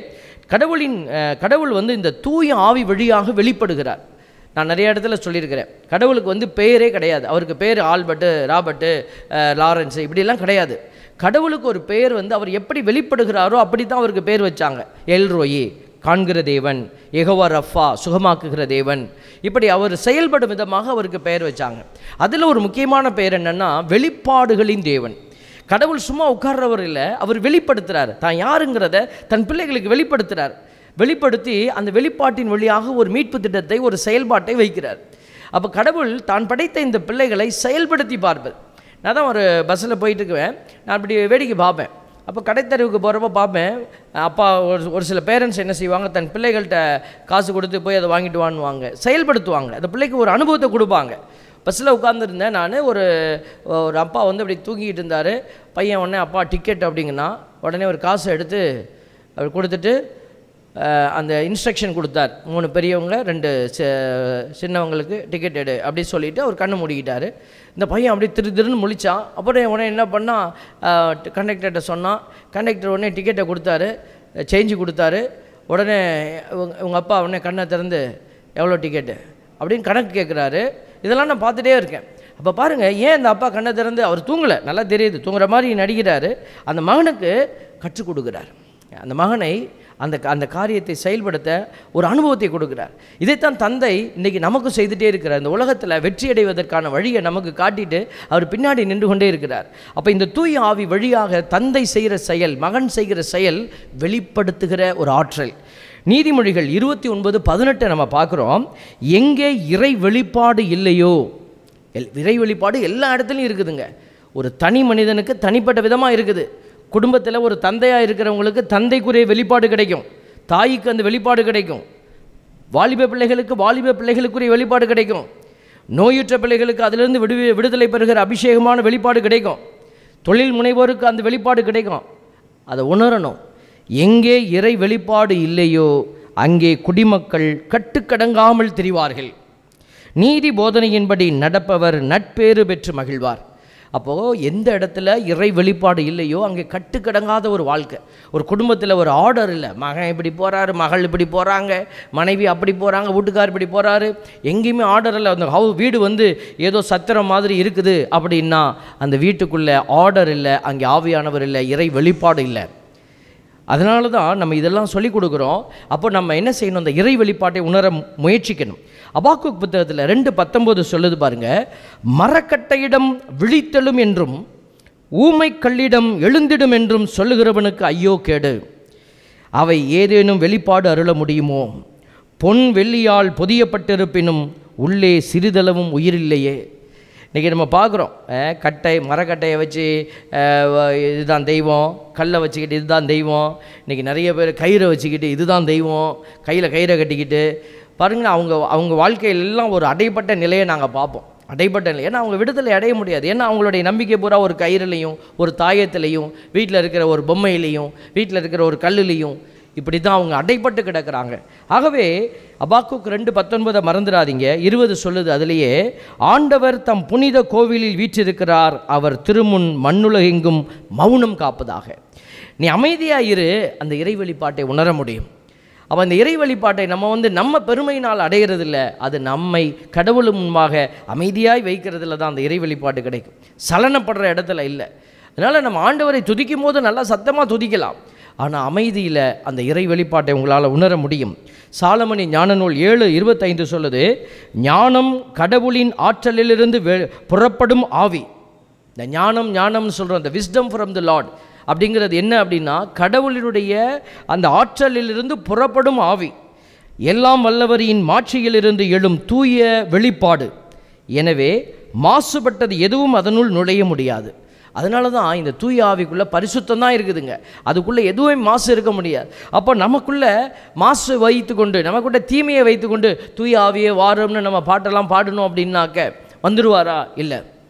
கடவுள் இந்த தூய ஆவி வழியாக வெளிப்படுகிறார். நான் நிறைய இடத்துல சொல்லியிருக்கிறேன், கடவுளுக்கு பெயரே கிடையாது. அவருக்கு பேர் ஆல்பர்ட்டு, ராபர்ட்டு, லாரன்ஸு இப்படிலாம் கிடையாது. கடவுளுக்கு ஒரு பெயர் அவர் எப்படி வெளிப்படுகிறாரோ அப்படி தான் அவருக்கு பேர் வச்சாங்க. எல்ரோயி, காண்கிற தேவன், யெகோவா ரஃபா, சுகமாக்குகிற தேவன், இப்படி அவர் செயல்படும் விதமாக அவருக்கு பெயர் வச்சாங்க. அதில் ஒரு முக்கியமான பெயர் என்னென்னா வெளிப்பாடுகளின் தேவன். கடவுள் சும்மா உட்கார்றவர் இல்லை, அவர் வெளிப்படுத்துகிறார். தான் யாருங்கிறத தன் பிள்ளைகளுக்கு வெளிப்படுத்துகிறார். வெளிப்படுத்தி அந்த வெளிப்பாட்டின் வழியாக ஒரு மீட்பு திட்டத்தை, ஒரு செயல்பாட்டை வைக்கிறார். அப்போ கடவுள் தான் படைத்த இந்த பிள்ளைகளை செயல்படுத்தி பார்ப்பது. நான் தான் ஒரு பஸ்ஸில் போயிட்டுருக்குவேன், நான் அப்படி வேடிக்கை பார்ப்பேன். அப்போ கடைத்தறிவுக்கு போகிறப்ப பார்ப்பேன், அப்பா ஒரு சில பேரண்ட்ஸ் என்ன செய்வாங்க, தன் பிள்ளைகள்கிட்ட காசு கொடுத்து போய் அதை வாங்கிட்டு வாங்குவாங்க, செயல்படுத்துவாங்க. அந்த பிள்ளைக்கு ஒரு அனுபவத்தை கொடுப்பாங்க. பஸ்ஸில் உட்காந்துருந்தேன் நான், ஒரு அப்பா அப்படி தூங்கிட்டு இருந்தார். பையன் உடனே அப்பா டிக்கெட் அப்படிங்கன்னா உடனே ஒரு காசை எடுத்து அவர் கொடுத்துட்டு அந்த இன்ஸ்ட்ரக்ஷன் கொடுத்தார். 3 பெரியவங்க 2 சின்னவங்களுக்கு டிக்கெட் எடு அப்படி சொல்லிவிட்டு அவர் கண்ணை மூடிக்கிட்டார். இந்த பையன் அப்படி திருன்னு முழிச்சான். அப்புறம் உடனே என்ன பண்ணால் கண்டக்டர்கிட்ட சொன்னான். கண்டக்டர் உடனே டிக்கெட்டை கொடுத்தாரு, சேஞ்சு கொடுத்தாரு. உடனே உங்கள் அப்பா உடனே கண்ணை திறந்து எவ்வளோ டிக்கெட்டு அப்படின்னு கணக்கு கேட்குறாரு. இதெல்லாம் நான் பார்த்துட்டே இருக்கேன். அப்போ பாருங்கள், ஏன் இந்த அப்பா கண்ணை திறந்து, அவர் தூங்கலை, நல்லா தெரியுது, தூங்குற மாதிரி நடிக்கிறாரு. அந்த மகனுக்கு கற்றுக் கொடுக்குறார். அந்த மகனை அந்த காரியத்தை செயல்படுத்த ஒரு அனுபவத்தை கொடுக்கிறார். இதைத்தான் தந்தை இன்றைக்கி நமக்கு செய்துகிட்டே இருக்கிறார். இந்த உலகத்தில் வெற்றி அடைவதற்கான வழியை நமக்கு காட்டிட்டு அவர் பின்னாடி நின்று கொண்டே இருக்கிறார். அப்போ இந்த தூய ஆவி வழியாக தந்தை செய்கிற செயல், மகன் செய்கிற செயல் வெளிப்படுத்துகிற ஒரு ஆற்றல். நீதிமொழிகள் 29:18 நம்ம பார்க்குறோம். எங்கே இறை வெளிப்பாடு இல்லையோ, இறை வெளிப்பாடு எல்லா இடத்துலையும் இருக்குதுங்க. ஒரு தனி மனிதனுக்கு தனிப்பட்ட விதமாக இருக்குது. குடும்பத்தில் ஒரு தந்தையாக இருக்கிறவங்களுக்கு தந்தைக்குரிய வெளிப்பாடு கிடைக்கும், தாய்க்கு அந்த வெளிப்பாடு கிடைக்கும், வாலிப பிள்ளைகளுக்குரிய வெளிப்பாடு கிடைக்கும், நோயுற்ற பிள்ளைகளுக்கு அதிலிருந்து விடுதலை பெறுகிற அபிஷேகமான வெளிப்பாடு கிடைக்கும், தொழில் முனைவோருக்கு அந்த வெளிப்பாடு கிடைக்கும். அதை உணரணும். எங்கே இறை வெளிப்பாடு இல்லையோ அங்கே குடிமக்கள் கட்டுக்கடங்காமல் திரிவார்கள். நீதி போதனையின்படி நடப்பவர் நட்பேறு பெற்று மகிழ்வார். அப்போது எந்த இடத்துல இறை வெளிப்பாடு இல்லையோ அங்கே கட்டுக்கடங்காத ஒரு வாழ்க்கை. ஒரு குடும்பத்தில் ஒரு ஆர்டர் இல்லை, மகன் இப்படி போகிறாரு, மகள் இப்படி போகிறாங்க, மனைவி அப்படி போகிறாங்க, வீட்டுக்கார் இப்படி போகிறாரு, எங்கேயுமே ஆர்டர் இல்லை. அந்த வீடு ஏதோ சத்திரம் மாதிரி இருக்குது அப்படின்னா அந்த வீட்டுக்குள்ளே ஆர்டர் இல்லை, அங்கே ஆவியானவர் இல்லை, இறை வெளிப்பாடு இல்லை. அதனால தான் நம்ம இதெல்லாம் சொல்லிக் கொடுக்குறோம். அப்போ நம்ம என்ன செய்யணும், அந்த இறை வெளிப்பாட்டை உணர முயற்சிக்கணும். அபாக்குக் புத்தகத்தில் 2:19 சொல்லுது பாருங்க. மரக்கட்டையிடம் விழித்தெழும் என்றும் ஊமை கல்லிடம் எழுந்திடும் என்றும் சொல்லுகிறவனுக்கு ஐயோ கேடு. அவை ஏதேனும் வெளிப்பாடு அருள முடியுமோ? பொன் வெள்ளியால் பொதியப்பட்டிருப்பினும் உள்ளே சிறிதளவும் உயிரில்லையே. இன்றைக்கி நம்ம பார்க்குறோம், மரக்கட்டையை வச்சு இதுதான் தெய்வம், கல்லை வச்சுக்கிட்டு இதுதான் தெய்வம். இன்றைக்கி நிறைய பேர் கயிறை வச்சுக்கிட்டு இதுதான் தெய்வம், கையில் கயிறை கட்டிக்கிட்டு பாருங்கன்னா அவங்க வாழ்க்கையிலெல்லாம் ஒரு அடைப்பட்ட நிலையை நாங்கள் பார்ப்போம். அடைப்பட்ட நிலை, ஏன்னா அவங்க விடுதலை அடைய முடியாது. ஏன்னா அவங்களுடைய நம்பிக்கை பூரா ஒரு கயிறுலையும், ஒரு தாயத்திலையும், வீட்டில் இருக்கிற ஒரு பொம்மையிலையும், வீட்டில் இருக்கிற ஒரு கல்லுலையும், இப்படி தான் அவங்க அடைப்பட்டு கிடக்கிறாங்க. ஆகவே அபாக்குக் 2:19 மறந்துடாதீங்க. 20 சொல்லுது, அதிலேயே ஆண்டவர் தம் புனித கோவிலில் வீற்றிருக்கிறார், அவர் திருமுன் மண்ணுலகெங்கும் மௌனம் காப்பதாக. நீ அமைதியாக இரு, அந்த இறை வெளிப்பாட்டை உணர முடியும். அப்போ அந்த இறை வெளிப்பாட்டை நம்ம பெருமையினால் அடைகிறதில்ல, அது நம்மை கடவுள் முன்பாக அமைதியாய் வைக்கிறதுல தான் அந்த இறை வெளிப்பாடு கிடைக்கும். சலனப்படுற இடத்துல இல்லை. அதனால் நம்ம ஆண்டவரை துதிக்கும் போது நல்லா சத்தமாக துதிக்கலாம், ஆனால் அமைதியில் அந்த இறை வெளிப்பாட்டை உங்களால் உணர முடியும். சாலமணி ஞான நூல் 7:25 சொல்லுது, ஞானம் கடவுளின் ஆற்றலிலிருந்து புறப்படும் ஆவி. இந்த ஞானம்னு சொல்கிறோம், இந்த விஸ்டம் ஃப்ரம் தி லார்ட் அப்படிங்கிறது என்ன அப்படின்னா, கடவுளினுடைய அந்த ஆற்றலிலிருந்து புறப்படும் ஆவி, எல்லாம் வல்லவரின் மாட்சியிலிருந்து எழும் தூய வெளிப்பாடு. எனவே மாசுபட்டது எதுவும் அதனுள் நுழைய முடியாது. அதனால தான் இந்த தூய ஆவிக்குள்ளே பரிசுத்தம் தான் இருக்குதுங்க, அதுக்குள்ளே எதுவுமே மாசு இருக்க முடியாது. அப்போ நமக்குள்ளே மாசு வைத்து கொண்டு, நமக்குள்ளே தீமையை வைத்து கொண்டு தூய ஆவியே வாரம்னு நம்ம பாட்டெல்லாம் பாடணும் அப்படின்னாக்க வந்துடுவாரா? இல்லை.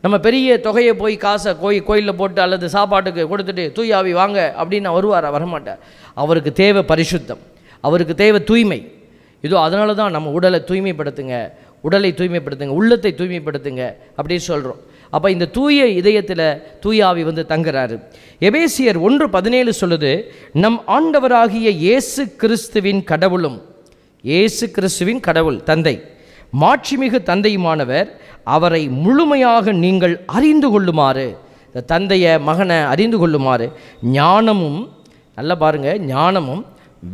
நம்ம பெரிய தொகையை போய் காசை கோயிலில் போட்டு அல்லது சாப்பாட்டுக்கு கொடுத்துட்டு தூய ஆவி வாங்க அப்படின்னு வருவார், வரமாட்டார். அவருக்கு தேவை பரிசுத்தம், அவருக்கு தேவை தூய்மை. இதோ அதனால தான் நம்ம உடலை தூய்மைப்படுத்துங்க, உள்ளத்தை தூய்மைப்படுத்துங்க அப்படின்னு சொல்கிறோம். அப்போ இந்த தூய இதயத்தில் தூய ஆவி வந்து தங்குறாரு. எபேசியர் 1:17 சொல்லுது, நம் ஆண்டவராகிய இயேசு கிறிஸ்துவின் கடவுளும், இயேசு கிறிஸ்துவின் கடவுள் தந்தை, மாட்சிமிகு தந்தையுமானவர் அவரை முழுமையாக நீங்கள் அறிந்து கொள்ளுமாறு, இந்த தந்தையை மகனை அறிந்து கொள்ளுமாறு ஞானமும், நல்லா பாருங்கள், ஞானமும்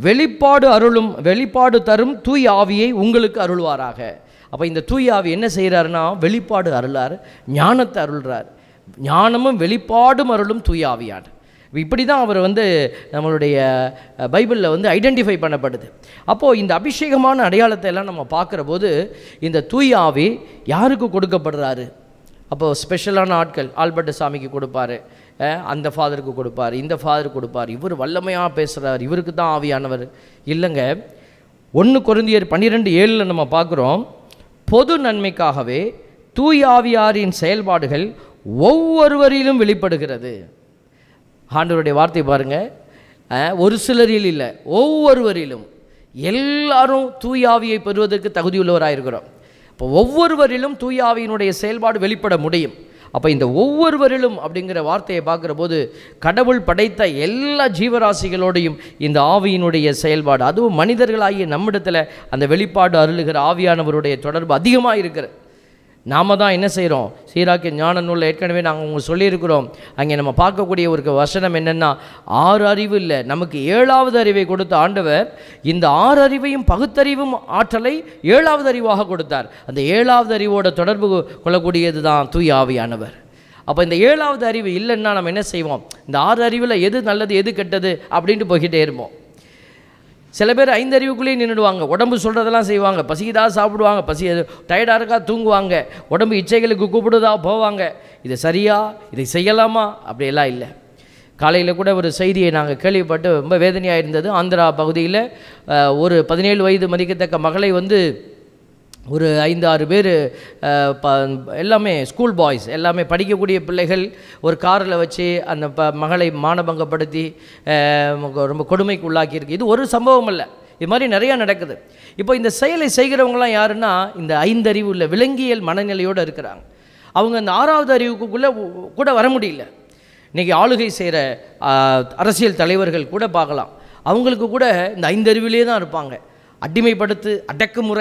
வெளிப்பாடு தரும் தூய ஆவியை உங்களுக்கு அருள்வாராக. அப்போ இந்த தூய ஆவி என்ன செய்கிறாருன்னா வெளிப்பாடு அருளார், ஞானத்தை அருள்றார். ஞானமும் வெளிப்பாடும் அருளும் தூய ஆவியார். இப்படி தான் அவர் வந்து நம்மளுடைய பைபிளில் வந்து ஐடென்டிஃபை பண்ணப்படுது. அப்போது இந்த அபிஷேகமான அடையாளத்தை எல்லாம் நம்ம பார்க்குற போது இந்த தூய ஆவி யாருக்கு கொடுக்கப்படுறாரு? அப்போது ஸ்பெஷலான ஆட்கள், ஆல்பர்ட் சாமிக்கு கொடுப்பாரு, அந்த ஃபாதருக்கு கொடுப்பார், இந்த ஃபாதருக்கு கொடுப்பார், இவர் வல்லமையாக பேசுகிறார், இவருக்கு தான் ஆவியானவர். இல்லைங்க, 1 கொரிந்தியர் 12:7 நம்ம பார்க்குறோம், பொது நன்மைக்காகவே தூய ஆவியாரின் செயல்பாடுகள் ஒவ்வொருவரிலும் வெளிப்படுகிறது. ஆண்டவருடைய வார்த்தை பாருங்கள், ஒரு சிலரில் இல்லை, ஒவ்வொருவரிலும். எல்லாரும் தூய ஆவியை பெறுவதற்கு தகுதியுள்ளவராக இருக்கிறோம். இப்போ ஒவ்வொருவரிலும் தூய ஆவியினுடைய செயல்பாடு வெளிப்பட முடியும். அப்போ இந்த ஒவ்வொருவரிலும் அப்படிங்கிற வார்த்தையை பார்க்குற போது கடவுள் படைத்த எல்லா ஜீவராசிகளோடையும் இந்த ஆவியினுடைய செயல்பாடு, அதுவும் மனிதர்களாகிய நம்மிடத்தில் அந்த வெளிப்பாடு அருளுகிற ஆவியானவருடைய தொடர்பு அதிகமாக இருக்கிறது. நாம் தான் என்ன செய்கிறோம், சீராக்கிய ஞான நூலில் ஏற்கனவே நாங்கள் உங்களுக்கு சொல்லியிருக்கிறோம். அங்கே நம்ம பார்க்கக்கூடிய ஒரு வசனம் என்னென்னா, 6 அறிவு இல்லை, நமக்கு 7வது அறிவை கொடுத்த ஆண்டவர் இந்த 6 அறிவையும் பகுத்தறிவும் ஆற்றலை 7வது அறிவாக கொடுத்தார். அந்த 7வது அறிவோட தொடர்பு கொள்ளக்கூடியது தான் தூய ஆவியானவர். அப்போ இந்த 7வது அறிவு இல்லைன்னா நம்ம என்ன செய்வோம், இந்த 6 அறிவில் எது நல்லது எது கெட்டது அப்படின்ட்டு போய்கிட்டே இருப்போம். சில பேர் 5 அறிவுக்குள்ளேயே நின்றுடுவாங்க, உடம்பு சொல்கிறதெல்லாம் செய்வாங்க, பசிக்குதா சாப்பிடுவாங்க, டயர்டாக இருக்கா தூங்குவாங்க, உடம்பு இச்சைகளுக்கு கூப்பிடுதா போவாங்க. இது சரியா, இதை செய்யலாமா, அப்படியெல்லாம் இல்லை. காலையில் கூட ஒரு செய்தியை நாங்கள் கேள்விப்பட்டு ரொம்ப வேதனையாக இருந்தது. ஆந்திரா பகுதியில் ஒரு 17 வயது மதிக்கத்தக்க மகளை வந்து ஒரு 5-6 பேர், எல்லாமே ஸ்கூல் பாய்ஸ், எல்லாமே படிக்கக்கூடிய பிள்ளைகள், ஒரு காரில் வச்சு அந்த மகளை மானபங்கப்படுத்தி ரொம்ப கொடுமைக்கு உள்ளாக்கியிருக்கு. இது ஒரு சம்பவம் இல்லை, இது மாதிரி நிறையா நடக்குது. இப்போ இந்த செயலை செய்கிறவங்களாம் யாருன்னா இந்த 5 அறிவு உள்ள விலங்கியல் மனநிலையோடு இருக்கிறாங்க. அவங்க அந்த 6வது அறிவுக்குள்ளே கூட வர முடியல. இன்றைக்கி ஆளுகை செய்கிற அரசியல் தலைவர்கள் கூட பார்க்கலாம், அவங்களுக்கு கூட இந்த 5 அறிவிலே தான் இருப்பாங்க. அடிமைப்படுத்து, அடக்குமுறை,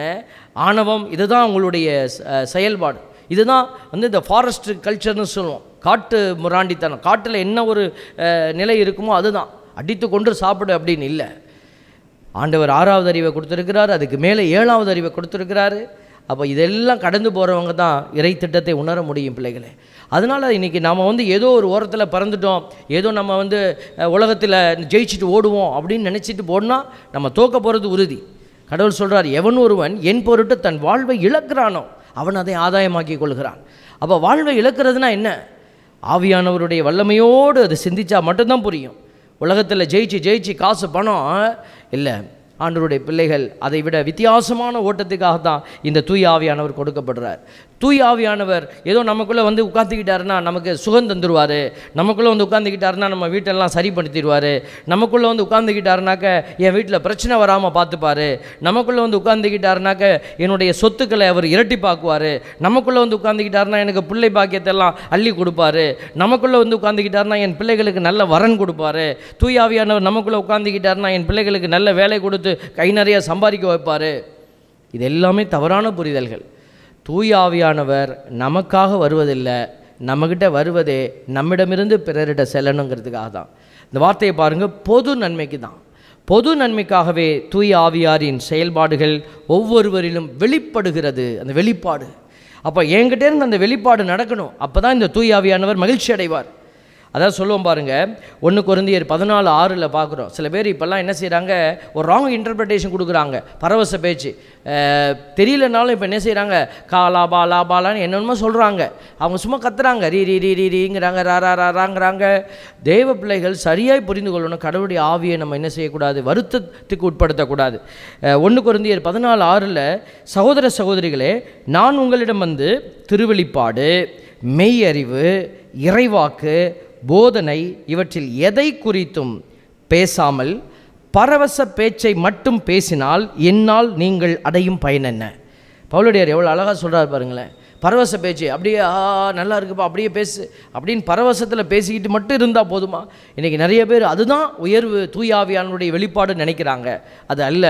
ஆணவம், இதுதான் அவங்களுடைய செயல்பாடு. இதுதான் வந்து இந்த ஃபாரஸ்ட் கல்ச்சர்னு சொல்லுவோம், காட்டு முராண்டித்தனம். காட்டில் என்ன ஒரு நிலை இருக்குமோ அதுதான், அடித்து கொண்டு சாப்பிடு அப்படின்னு இல்லை. ஆண்டவர் 6வது அறிவை கொடுத்துருக்கிறாரு, அதுக்கு மேலே 7வது அறிவை கொடுத்துருக்கிறாரு. அப்போ இதெல்லாம் கடந்து போகிறவங்க தான் இறை திட்டத்தை உணர முடியும் பிள்ளைகளே. அதனால் இன்றைக்கி நாம் வந்து ஏதோ ஒரு ஓரத்தில் பறந்துட்டோம், ஏதோ நம்ம வந்து உலகத்தில் ஜெயிச்சுட்டு ஓடுவோம் அப்படின்னு நினச்சிட்டு போனால் நம்ம தோக்க போகிறது உறுதி. கடவுள் சொல்கிறார், எவன் ஒருவன் என் பொருட்டு தன் வாழ்வை இழக்கிறானோ அவன் அதை ஆதாயமாக்கி கொள்கிறான். அப்போ வாழ்வை இழக்கிறதுனா என்ன? ஆவியானவருடைய வல்லமையோடு அதை சிந்திச்சா மட்டும்தான் புரியும். உலகத்தில் ஜெயிச்சு காசு பணம் இல்லை. ஆண்டவருடைய பிள்ளைகள் அதை விட வித்தியாசமான ஓட்டத்துக்காக தான் இந்த தூய ஆவியானவர் கொடுக்கப்படுறார். தூய ஆவியானவர் ஏதோ நமக்குள்ளே வந்து உட்காந்துக்கிட்டாருன்னா நமக்கு சுகம் தந்துடுவார், நமக்குள்ளே வந்து உட்காந்துக்கிட்டாருன்னா நம்ம வீட்டெல்லாம் சரிப்படுத்திடுவார், நமக்குள்ளே வந்து உட்காந்துக்கிட்டாருனாக்க என் வீட்டில் பிரச்சனை வராமல் பார்த்துப்பார், நமக்குள்ளே வந்து உட்காந்துக்கிட்டாருனாக்க என்னுடைய சொத்துக்களை அவர் இரட்டிப்பாக்குவார், நமக்குள்ளே வந்து உட்காந்துக்கிட்டாருன்னா எனக்கு பிள்ளை பாக்கியத்தெல்லாம் அள்ளி கொடுப்பாரு, நமக்குள்ளே வந்து உட்காந்துக்கிட்டாருன்னா என் பிள்ளைகளுக்கு நல்ல வரன் கொடுப்பாரு, தூய ஆவியானவர் நமக்குள்ளே உட்காந்துக்கிட்டாருன்னா என் பிள்ளைகளுக்கு நல்ல வேலை கொடுத்து கை நிறைய சம்பாதிக்க வைப்பார். இது எல்லாமே தவறான புரிதல்கள். தூய ஆவியானவர் நமக்காக வருவதில்லை, நம்மகிட்ட வருவதே நம்மிடமிருந்து பிறரிட செல்லணுங்கிறதுக்காக தான். இந்த வார்த்தையை பாருங்கள், பொது நன்மைக்கு தான். பொது நன்மைக்காகவே தூய ஆவியாரின் செயல்பாடுகள் ஒவ்வொருவரிலும் வெளிப்படுகிறது. அந்த வெளிப்பாடு அப்போ என்கிட்ட இருந்து அந்த வெளிப்பாடு நடக்கணும். அப்போ தான் இந்த தூய ஆவியானவர் மகிழ்ச்சி அடைவார். அதான் சொல்லுவோம் பாருங்கள், 1 கொரிந்தியர் 14:6 பார்க்குறோம். சில பேர் இப்போல்லாம் என்ன செய்கிறாங்க, ஒரு ராங் இன்டர்பிரிட்டேஷன் கொடுக்குறாங்க, பரவச பேச்சு. தெரியலனாலும் இப்போ என்ன செய்கிறாங்க, காலாபா லாபாலான்னு என்னென்னமோ சொல்கிறாங்க. அவங்க சும்மா கத்துறாங்க, ரீங்கிறாங்க, ராங்கிறாங்க. தேவ பிள்ளைகள் சரியாய் புரிந்து கொள்ளணும். கடவுளுடைய ஆவியை நம்ம என்ன செய்யக்கூடாது, வருத்தத்துக்கு உட்படுத்தக்கூடாது. 1 கொரிந்தியர் 14:6 சகோதர சகோதரிகளே, நான் உங்களிடம் வந்து திருவெளிப்பாடு, மெய்யறிவு, இறைவாக்கு, போதனை இவற்றில் எதை குறித்தும் பேசாமல் பரவச பேச்சை மட்டும் பேசினால் என்னால் நீங்கள் அடையும் பயன் என்ன? பவுலடியார் எவ்வளோ அழகாக சொல்கிறார் பாருங்களேன். பரவச பேச்சு அப்படியே நல்லா இருக்குப்பா அப்படியே பேசு அப்படின்னு பரவசத்தில் பேசிக்கிட்டு மட்டும் இருந்தால் போதுமா? இன்றைக்கி நிறைய பேர் அதுதான் உயர்வு, தூயாவியானுடைய வெளிப்பாடு நினைக்கிறாங்க. அது அல்ல.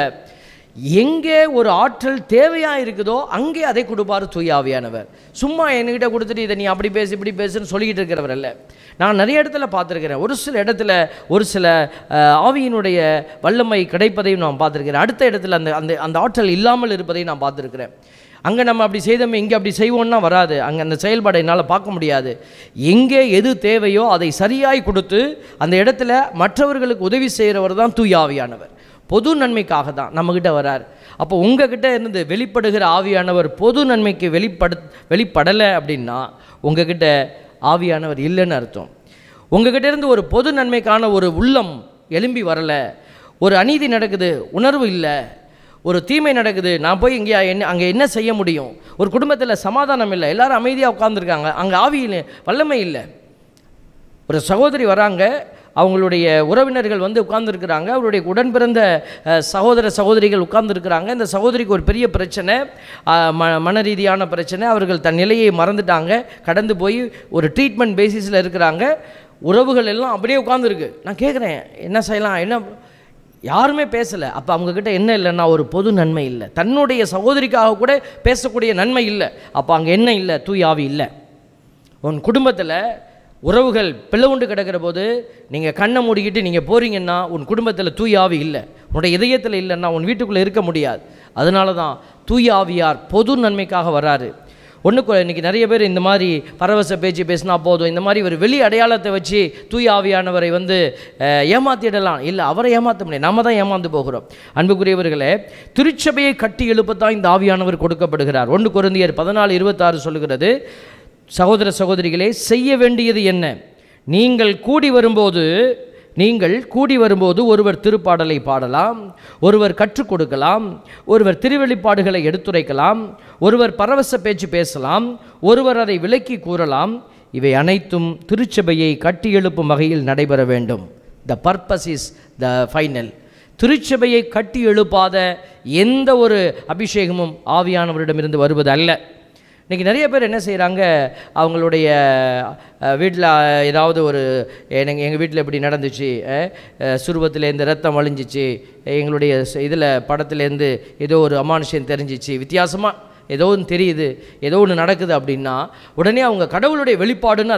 எங்கே ஒரு ஆற்றல் தேவையாக இருக்குதோ அங்கே அதை கொடுப்பார் தூயாவியானவர். சும்மா என்கிட்ட கொடுத்துட்டு இதை நீ அப்படி பேசு இப்படி பேசுன்னு சொல்லிக்கிட்டு இருக்கிறவர் அல்ல. நான் நிறைய இடத்துல பார்த்துருக்கிறேன். ஒரு சில இடத்துல ஒரு சில ஆவியினுடைய வல்லமை கிடைப்பதையும் நான் பார்த்துருக்கிறேன். அடுத்த இடத்துல அந்த அந்த அந்த ஆற்றல் இல்லாமல் இருப்பதையும் நான் பார்த்துருக்கிறேன். அங்கே நம்ம அப்படி செய்தோம் இங்கே அப்படி செய்வோம்னா வராது. அங்கே அந்த செயல்பாடை என்னால் பார்க்க முடியாது. எங்கே எது தேவையோ அதை சரியாய் கொடுத்து அந்த இடத்துல மற்றவர்களுக்கு உதவி செய்கிறவர் தான் தூயாவியானவர். பொது நன்மைக்காக தான் நம்மக்கிட்ட வரார். அப்போ உங்ககிட்ட இருந்து வெளிப்படுகிற ஆவியானவர் பொது நன்மைக்கு வெளிப்படலை அப்படின்னா உங்ககிட்ட ஆவியானவர் இல்லைன்னு அர்த்தம். உங்ககிட்ட இருந்து ஒரு பொது நன்மைக்கான ஒரு உள்ளம் எழும்பி வரலை. ஒரு அநீதி நடக்குது, உணர்வு இல்லை. ஒரு தீமை நடக்குது, நான் போய் இங்கே அங்கே என்ன செய்ய முடியும்? ஒரு குடும்பத்தில் சமாதானம் இல்லை, எல்லாரும் அமைதியாக உட்காந்துருக்காங்க, அங்கே ஆவியில் வல்லமை இல்லை. ஒரு சகோதரி வராங்க, அவங்களுடைய உறவினர்கள் வந்து உட்கார்ந்துருக்கிறாங்க, அவருடைய உடன் பிறந்த சகோதர சகோதரிகள் உட்கார்ந்துருக்கிறாங்க. இந்த சகோதரிக்கு ஒரு பெரிய பிரச்சனை, மன ரீதியான பிரச்சனை. அவர்கள் தன் நிலையை மறந்துட்டாங்க, கடந்து போய் ஒரு ட்ரீட்மெண்ட் பேசிஸில் இருக்கிறாங்க. உறவுகள் எல்லாம் அப்படியே உட்காந்துருக்கு. நான் கேட்குறேன், என்ன செய்யலாம், என்ன? யாருமே பேசலை. அப்போ அவங்கக்கிட்ட என்ன இல்லைன்னா ஒரு பொது நன்மை இல்லை, தன்னுடைய சகோதரிக்காக கூட பேசக்கூடிய நன்மை இல்லை. அப்போ அங்கே என்ன இல்லை? தூயாவி இல்லை. உன் குடும்பத்தில் உறவுகள் பிளவுண்டு கிடக்கிற போது நீங்கள் கண்ணை மூடிக்கிட்டு நீங்கள் போகிறீங்கன்னா உன் குடும்பத்தில் தூயாவி இல்லை, உன்னுடைய இதயத்தில் இல்லைன்னா உன் வீட்டுக்குள்ளே இருக்க முடியாது. அதனால தான் தூயாவியார் பொது நன்மைக்காக வராரு. இன்றைக்கி நிறைய பேர் இந்த மாதிரி பரவச பேச்சு பேசினா போதும், இந்த மாதிரி ஒரு வெளி அடையாளத்தை வச்சு தூயாவியானவரை வந்து ஏமாற்றிடலாம். இல்லை, அவரை ஏமாற்ற முடியாது, நம்ம தான் ஏமாந்து போகிறோம். அன்புக்குரியவர்களே, திருச்சபையை கட்டி எழுப்பத்தான் இந்த ஆவியானவர் கொடுக்கப்படுகிறார். 1 கொரிந்தியர் 14:26 சொல்லுகிறது, சகோதர சகோதரிகளே, செய்ய வேண்டியது என்ன? நீங்கள் கூடி வரும்போது ஒருவர் திருப்பாடலை பாடலாம், ஒருவர் கற்றுக் கொடுக்கலாம், ஒருவர் திருவெளிப்பாடுகளை எடுத்துரைக்கலாம், ஒருவர் பரவச பேச்சு பேசலாம், ஒருவர் அதை விளக்கி கூறலாம். இவை அனைத்தும் திருச்சபையை கட்டி எழுப்பும் வகையில் நடைபெற வேண்டும். The purpose is the final. திருச்சபையை கட்டி எழுப்பாத எந்த ஒரு அபிஷேகமும் ஆவியானவரிடமிருந்து வருவது அல்ல. இன்றைக்கி நிறைய பேர் என்ன செய்கிறாங்க, அவங்களுடைய வீட்டில் ஏதாவது ஒரு எங்கள் வீட்டில் இப்படி நடந்துச்சு, சுருவத்திலேருந்து ரத்தம் வழிஞ்சிச்சு, எங்களுடைய இதில் படத்துலேருந்து ஏதோ ஒரு அமானுஷ்யம் தெரிஞ்சிச்சு, வித்தியாசமாக ஏதோ ஒன்று தெரியுது, ஏதோ ஒன்று நடக்குது அப்படின்னா உடனே அவங்க கடவுளுடைய வெளிப்பாடுன்னு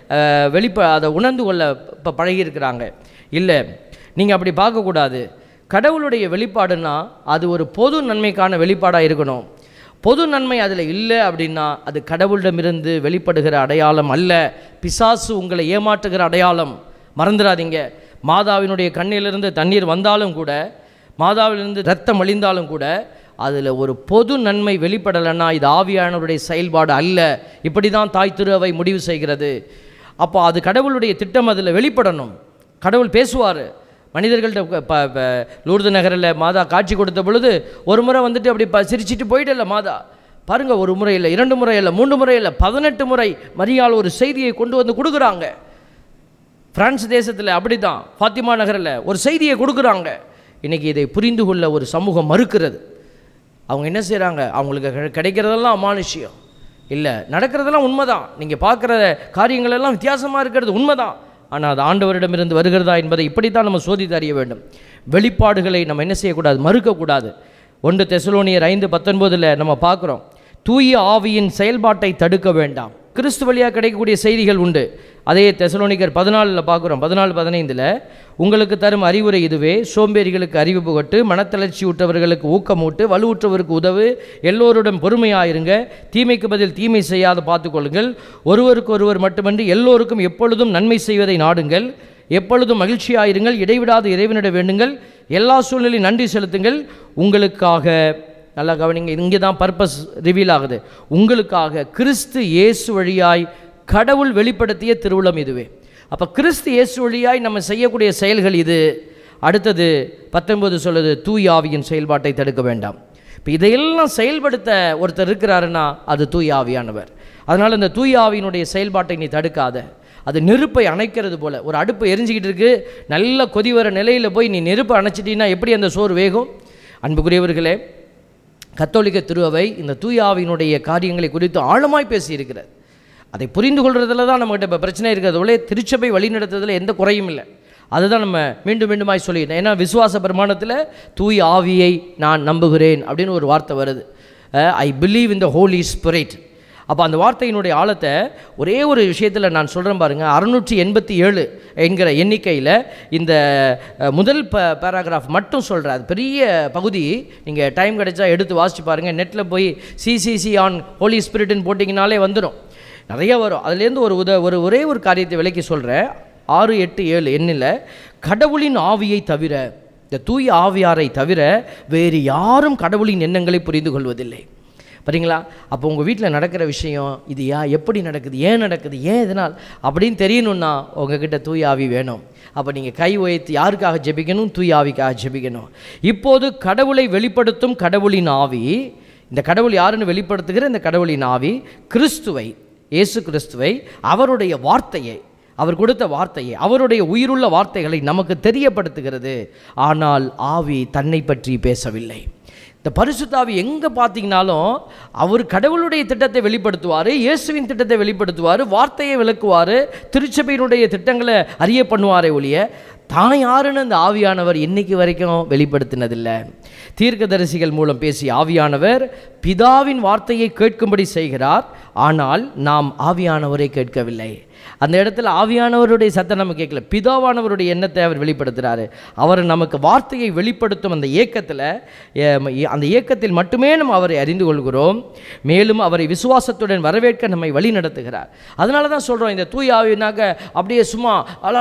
அதை உணர்ந்து கொள்ள இப்போ பழகியிருக்கிறாங்க. இல்லை, நீங்கள் அப்படி பார்க்கக்கூடாது. கடவுளுடைய வெளிப்பாடுன்னா அது ஒரு பொது நன்மைக்கான வெளிப்பாடாக இருக்கணும். பொது நன்மை அதில் இல்லை அப்படின்னா அது கடவுளிடமிருந்து வெளிப்படுகிற அடையாளம் அல்ல, பிசாசு உங்களை ஏமாற்றுகிற அடையாளம். மறந்துடாதீங்க, மாதாவினுடைய கண்ணிலிருந்து தண்ணீர் வந்தாலும் கூட, மாதாவிலிருந்து இரத்தம் அழிந்தாலும் கூட அதில் ஒரு பொது நன்மை வெளிப்படலைன்னா இது ஆவியானவருடைய செயல்பாடு அல்ல. இப்படி தான் தாய் திரு அவை முடிவு செய்கிறது. அப்போ அது கடவுளுடைய திட்டம், அதில் வெளிப்படணும். கடவுள் பேசுவார் மனிதர்கள்ட்ட. லூர்து நகரில் மாதா காட்சி கொடுத்த பொழுது ஒரு முறை வந்துட்டு அப்படி சிரிச்சிட்டு போயிடல மாதா. பாருங்கள், ஒரு முறை இல்லை, 2 முறை இல்லை, 3 முறை இல்லை, 18 முறை மரியாள் ஒரு செய்தியை கொண்டு வந்து கொடுக்குறாங்க. பிரான்ஸ் தேசத்தில் அப்படி தான், ஃபாத்திமா நகரில் ஒரு செய்தியை கொடுக்குறாங்க. இன்றைக்கி இதை புரிந்து கொள்ள ஒரு சமூகம் மறுக்கிறது. அவங்க என்ன செய்கிறாங்க, அவங்களுக்கு கிடைக்கிறதெல்லாம் அமானுஷ்யம் இல்லை, நடக்கிறதெல்லாம் உண்மைதான், நீங்கள் பார்க்குற காரியங்களெல்லாம் வித்தியாசமாக இருக்கிறது உண்மைதான், ஆனால் அது ஆண்டவரிடமிருந்து வருகிறதா என்பதை இப்படித்தான் நம்ம சோதித்து அறிய வேண்டும். வெளிப்பாடுகளை நம்ம என்ன செய்யக்கூடாது, மறுக்கக்கூடாது. 1 தெசலோனியர் 5:19 நம்ம பார்க்குறோம், தூய ஆவியின் செயல்பாட்டை தடுக்க வேண்டாம். கிறிஸ்து வழியாக கிடைக்கக்கூடிய செய்திகள் உண்டு. அதே தெசலோனிக்கர் 14 பார்க்குறோம். 14:15 உங்களுக்கு தரும் அறிவுரை இதுவே, சோம்பேறிகளுக்கு அறிவு புகட்டு, மனத்தளர்ச்சி ஊற்றவர்களுக்கு ஊக்கமூட்டு, வலுவுற்றவருக்கு உதவு, எல்லோருடன் பொறுமையாயிருங்க, தீமைக்கு பதில் தீமை செய்யாத பார்த்துக்கொள்ளுங்கள், ஒருவருக்கு ஒருவர் மட்டுமன்றி எல்லோருக்கும் எப்பொழுதும் நன்மை செய்வதை நாடுங்கள், எப்பொழுதும் மகிழ்ச்சியாயிருங்கள், இடைவிடாது இறைவனிட வேண்டுங்கள், எல்லா சூழ்நிலையும் நன்றி செலுத்துங்கள், உங்களுக்காக நல்லா கவனிங்க, இங்கே தான் பர்பஸ் ரிவீல் ஆகுது, உங்களுக்காக கிறிஸ்து இயேசு வழியாய் கடவுள் வெளிப்படுத்திய திருவுளம் இதுவே. அப்போ கிறிஸ்து இயேசு வழியாய் நம்ம செய்யக்கூடிய செயல்கள் இது. அடுத்தது 19 சொல்லுது, தூய ஆவியின் செயல்பாட்டை தடுக்க வேண்டாம். இப்போ இதையெல்லாம் செயல்படுத்த ஒருத்தர் இருக்கிறாருன்னா அது தூய ஆவியானவர். அதனால் இந்த தூய ஆவியினுடைய செயல்பாட்டை நீ தடுக்காத. அது நெருப்பை அணைக்கிறது போல். ஒரு அடுப்பு எரிஞ்சிக்கிட்டு இருக்குது, நல்ல கொதி வர நிலையில் போய் நீ நெருப்பை அணைச்சிட்டீங்கன்னா எப்படி அந்த சோறு வேகும்? அன்புக்குரியவர்களே, கத்தோலிக்க திருவை இந்த தூய ஆவியினுடைய காரியங்களை குறித்து ஆழமாய் பேசியிருக்கிறது. அதை புரிந்து கொள்றதுல தான் நம்மகிட்ட இப்போ பிரச்சனை இருக்கிறது. திருச்சபை வழிநடத்துறதுல எந்த குறையும் இல்லை. அதுதான் நம்ம மீண்டும் மீண்டுமாய் சொல்லிட்டேன். ஏன்னா விசுவாச பிரமாணத்தில் தூய ஆவியை நான் நம்புகிறேன் அப்படின்னு ஒரு வார்த்தை வருது. I believe in the Holy Spirit. அப்போ அந்த வார்த்தையினுடைய ஆழத்தை ஒரே ஒரு விஷயத்தில் நான் சொல்கிறேன் பாருங்கள். 687 என்கிற எண்ணிக்கையில் இந்த முதல் பேராகிராஃப் மட்டும் சொல்கிறேன். அது பெரிய பகுதி. நீங்கள் டைம் கிடைச்சா எடுத்து வாசித்து பாருங்கள். நெட்டில் போய் சிசிசி ஆன் ஹோலி ஸ்பிரிட்னு போட்டிங்கனாலே வந்துடும், நிறைய வரும். அதுலேருந்து ஒரே ஒரு காரியத்தை விலைக்கு சொல்கிறேன். 687 எண்ணில் கடவுளின் ஆவியை தவிர, இந்த தூய ஆவியாரை தவிர வேறு யாரும் கடவுளின் எண்ணங்களை புரிந்து கொள்வதில்லை. சரிங்களா? அப்போ உங்கள் வீட்டில் நடக்கிற விஷயம் இது எப்படி நடக்குது, ஏன் நடக்குது, ஏன் இதனால் அப்படின்னு தெரியணுன்னா உங்ககிட்ட தூய ஆவி வேணும். அப்போ நீங்கள் கை உயர்த்தி யாருக்காக ஜெபிக்கணும்? தூய ஆவிக்காக ஜெபிக்கணும். இப்போது கடவுளை வெளிப்படுத்தும் கடவுளின் ஆவி, இந்த கடவுள் யாருன்னு வெளிப்படுத்துகிற இந்த கடவுளின் ஆவி கிறிஸ்துவை, இயேசு கிறிஸ்துவை, அவருடைய வார்த்தையை, அவர் கொடுத்த வார்த்தையை, அவருடைய உயிருள்ள வார்த்தைகளை நமக்கு தெரியப்படுத்துகிறது. ஆனால் ஆவி தன்னை பற்றி பேசவில்லை. இந்த பரிசுத்த ஆவி எங்கே பார்த்தீங்கன்னாலும் அவர் கடவுளுடைய திட்டத்தை வெளிப்படுத்துவார், இயேசுவின் திட்டத்தை வெளிப்படுத்துவார், வார்த்தையை விளக்குவார், திருச்சபையினுடைய திட்டங்களை அறிய பண்ணுவாரே ஒழிய தான் யாருன்னு அந்த ஆவியானவர் இன்னைக்கு வரைக்கும் வெளிப்படுத்தினதில்லை. தீர்க்கதரிசிகள் மூலம் பேசிய ஆவியானவர் பிதாவின் வார்த்தையை கேட்கும்படி செய்கிறார். ஆனால் நாம் ஆவியானவரை கேட்கவில்லை. அந்த இடத்துல ஆவியானவருடைய சத்தம் நம்ம கேட்கல, பிதாவானவருடைய எண்ணத்தை அவர் வெளிப்படுத்துகிறாரு. அவர் நமக்கு வார்த்தையை வெளிப்படுத்தும் அந்த ஏக்கத்தில் மட்டுமே நம்ம அவரை அறிந்து கொள்கிறோம். மேலும் அவரை விசுவாசத்துடன் வரவேற்க நம்மை வழி நடத்துகிறார். அதனால தான் சொல்கிறோம், இந்த தூய ஆவினாக்க அப்படியே சும்மா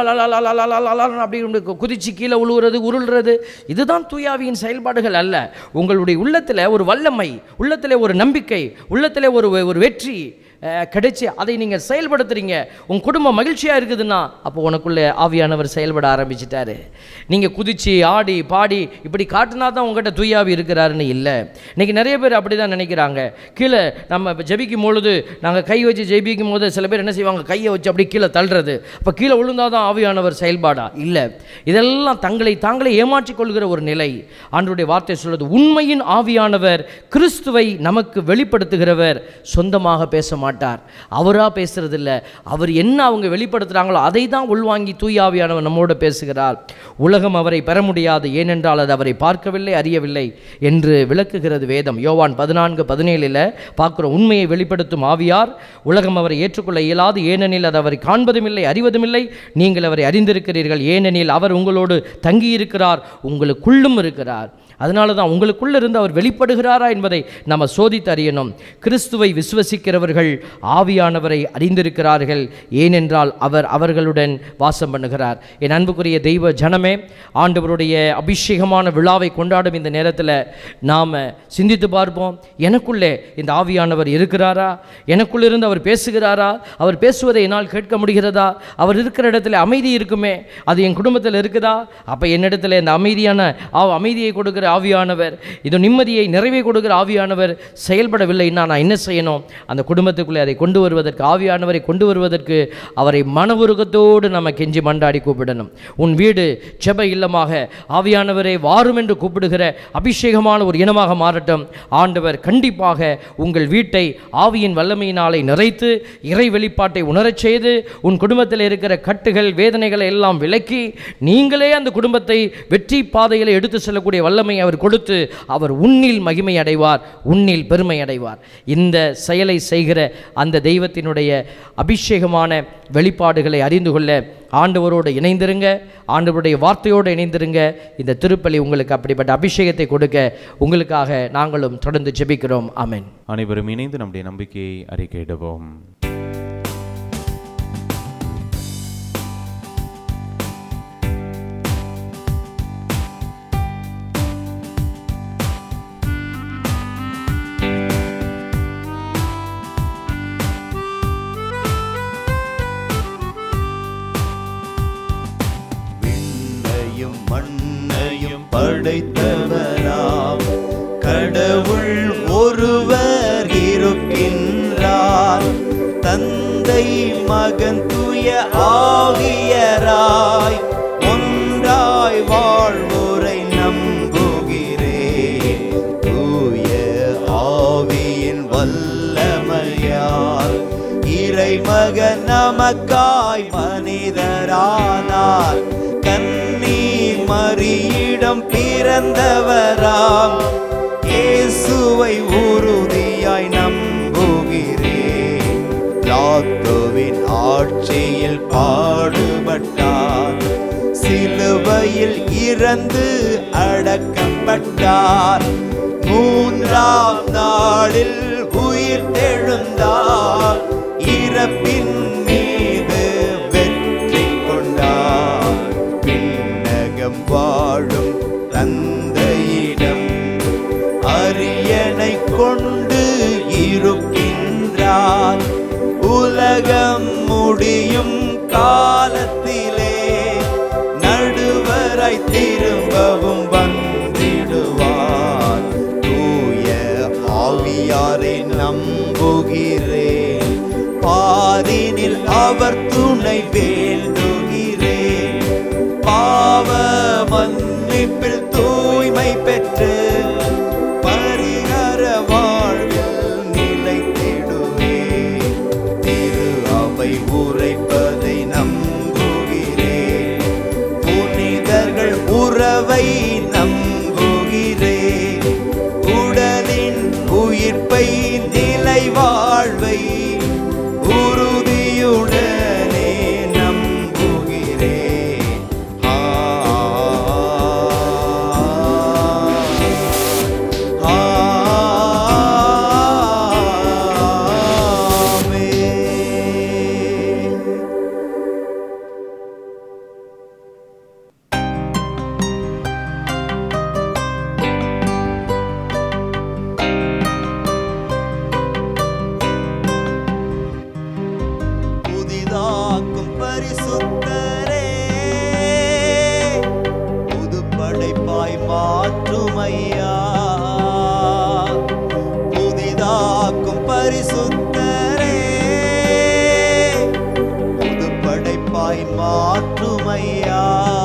அப்படி குதிச்சு கீழே உழுவுறது, உருள்றது, இதுதான் தூய ஆவியின் செயல்பாடுகள் அல்ல. உங்களுடைய உள்ளத்தில் ஒரு வல்லமை, உள்ளத்தில் ஒரு நம்பிக்கை, உள்ளத்தில் ஒரு வெற்றி கிடைச்சி அதை நீங்கள் செயல்படுத்துறீங்க, உங்கள் குடும்பம் மகிழ்ச்சியாக இருக்குதுன்னா அப்போ உனக்குள்ளே ஆவியானவர் செயல்பட ஆரம்பிச்சிட்டாரு. நீங்கள் குதிச்சு ஆடி பாடி இப்படி காட்டினா தான் உங்கள்கிட்ட தூயாவி இருக்கிறாருன்னு இல்லை. இன்றைக்கி நிறைய பேர் அப்படி தான் நினைக்கிறாங்க. கீழே நம்ம இப்போ ஜெபிக்கும் பொழுது நாங்கள் கை வச்சு ஜெபிக்கும் போது சில பேர் என்ன செய்வாங்க, கையை வச்சு அப்படி கீழே தள்ளுறது, அப்போ கீழே விழுந்தால் தான் ஆவியானவர் செயல்பாடா? இல்லை, இதெல்லாம் தாங்களே ஏமாற்றிக் கொள்கிற ஒரு நிலை. ஆண்டவருடைய வார்த்தை சொல்வது, உண்மையின் ஆவியானவர் கிறிஸ்துவை நமக்கு வெளிப்படுத்துகிறவர் சொந்தமாக பேச மாட்டார். அவராக பேசுறது இல்லை, அவர் என்ன அவங்க வெளிப்படுத்துகிறாங்களோ அதை தான் உள்வாங்கி தூயாவியானவர் நம்மோடு பேசுகிறார். உலகம் அவரை பெற முடியாது, ஏனென்றால் அது அவரை பார்க்கவில்லை, அறியவில்லை என்று விளக்குகிறது வேதம். யோவான் 14:17 பார்க்குறோம். உண்மையை வெளிப்படுத்தும் ஆவியார், உலகம் அவரை ஏற்றுக்கொள்ள இயலாது, ஏனெனில் அது அவரை காண்பதும் இல்லை, அறிவதும் இல்லை. நீங்கள் அவரை அறிந்திருக்கிறீர்கள், ஏனெனில் அவர் உங்களோடு தங்கியிருக்கிறார், உங்களுக்குள்ளும் இருக்கிறார். அதனால தான் உங்களுக்குள்ளே இருந்து அவர் வெளிப்படுகிறாரா என்பதை நம்ம சோதித்து அறியணும். கிறிஸ்துவை விசுவசிக்கிறவர்கள் ஆவியானவரை அறிந்திருக்கிறார்கள், ஏனென்றால் அவர் அவர்களுடன் வாசம் பண்ணுகிறார். என் அன்புக்குரிய தெய்வ ஜனமே, ஆண்டவருடைய அபிஷேகமான விழாவை கொண்டாடும் இந்த நேரத்தில் நாம் சிந்தித்து பார்ப்போம், எனக்குள்ளே இந்த ஆவியானவர் இருக்கிறாரா? எனக்குள்ளிருந்து அவர் பேசுகிறாரா? அவர் பேசுவதை என்னால் கேட்க முடிகிறதா? அவர் இருக்கிற இடத்துல அமைதி இருக்குமே, அது என் குடும்பத்தில் இருக்குதா? அப்போ என்னிடத்தில் இந்த அமைதியை கொடுக்கிற ஆவியானவர், இது நிம்மதியை நிறைவே கொடுக்கிற ஆவியானவர் செயல்படவில்லைன்னா நான் என்ன செய்யணும்? அந்த குடும்பத்துக்குள்ளே அதை கொண்டு வருவதற்கு, ஆவியானவரை கொண்டு வருவதற்கு அவரை மனவுருகத்தோடு நம்ம கெஞ்சி மண்டாடி கூப்பிடணும். உன் வீடு ஜெப இல்லமாக ஆவியானவரை வாரும் என்று கூப்பிடுகிற அபிஷேகமான ஒரு இனமாக மாறட்டும். ஆண்டவர் கண்டிப்பாக உங்கள் வீட்டை ஆவியின் வல்லமையினாலே நிறைத்து இறை வெளிப்பாட்டை உணரச் செய்து உன் குடும்பத்தில் இருக்கிற கட்டுகள் வேதனைகளை எல்லாம் விலக்கி நீங்களே அந்த குடும்பத்தை வெற்றி பாதையில் எடுத்து செல்லக்கூடிய வல்லமை அவர் கொடுத்து அவர் உன்னில் மகிமை அடைவார், உன்னில் பெருமை அடைவார். இந்த செயலை செய்கிற அந்த தெய்வத்தினுடைய அபிஷேகமான வெளிப்பாடுகளை அறிந்து கொள்ள ஆண்டவரோடு இணைந்திருங்க, ஆண்டவருடைய வார்த்தையோடு இணைந்திருங்க. இந்த திருப்பலி உங்களுக்கு அப்படிப்பட்ட அபிஷேகத்தை கொடுக்க உங்களுக்காக நாங்களும் தொடர்ந்து ஜெபிக்கிறோம். ஆமென். அனைவரும் இணைந்து நம்முடைய நம்பிக்கையை அறிக்கையிடுவோம். மண்ணையும் படைத்தவராம் கடவுள் தந்தை மகன் தூய ஆவியராய் ஒன்றாய் வாழ்வோரை நம்புகிறேன். தூய ஆவியின் வல்லமையால் இறைமகன் நமக்காய் மனிதரானார். கன்னி மரியிடம் பிறந்தவராம் இயேசுவை உறுதியாய் நம்புகிறேன். பிலாத்துவின் ஆட்சியில் பாடுபட்டார், சிலுவையில் இறந்து அடக்கப்பட்டார். மூன்றாம் நாளில் உயிர் தெழுந்தார், இறப்பின் மீது வெற்றி கொண்டார். விண்ணகம் வாழும் தந்தையிடம் அரியணை கொண்டு இருக்கின்றார். உலகம் முடியும் காலத்திலே நடுவராய் திரும்பவும் வந்திடுவார். தூய ஆவியாரை நம்புகிறேன், பாரினில் அவர் துணை வேண்டுகிறேன். பாவ மன்னிப்பில் தூய்மை பெற்று பரிகார வாழ்வில் நிலைத்திடுவேன். திரு அவை உரைப்பதை நம்புகிறேன், புனிதர்கள் உறவை நம்புகிறேன். உடலின் உயிர்ப்பை நிலை வாழ்வை உறுதியுடனே நம்புகிறேன். புதிதாக்கும் பரிசுத்தரே, புது படைப்பாய் மாற்றுமையா. புதிதாக்கும் பரிசுத்தரே, புது படைப்பாய் மாற்றுமையா.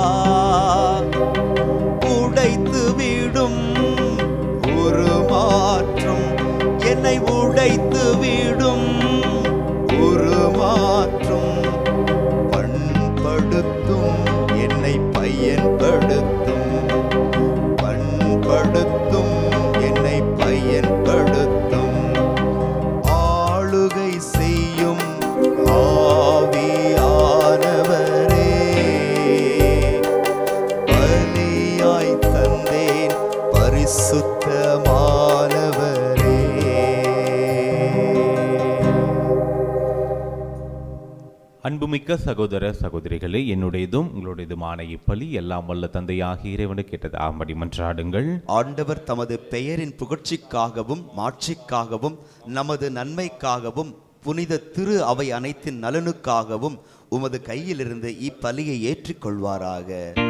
உடைத்து விடும் ஒரு மாற்றும், என்னை உடைத்து விடும் ஒரு மாற்றும். பண்படுத்தும் என்னை பயன்படுத்தும், பண்படுத்தும் என்னை பயன்படுத்தும். ஆளுகை செய்யும் ஆவியானவரே, பலியாய் தந்தேன் பரிசுத்தமானவரே. அன்புமிக்க சகோதர சகோதரிகளே, என்னுடையதும் உங்களுடையதுமான இப்பலி எல்லாம் வல்ல தந்தையாகிய இறைவனுக்கு கேட்டதாகும்படி மன்றாடுங்கள். ஆண்டவர் தமது பெயரின் புகழ்ச்சிக்காகவும் மாட்சிக்காகவும் நமது நன்மைக்காகவும் புனித திரு அவை அனைத்தின் நலனுக்காகவும் உமது கையிலிருந்து இப்பலியை ஏற்றுக்கொள்வாராக.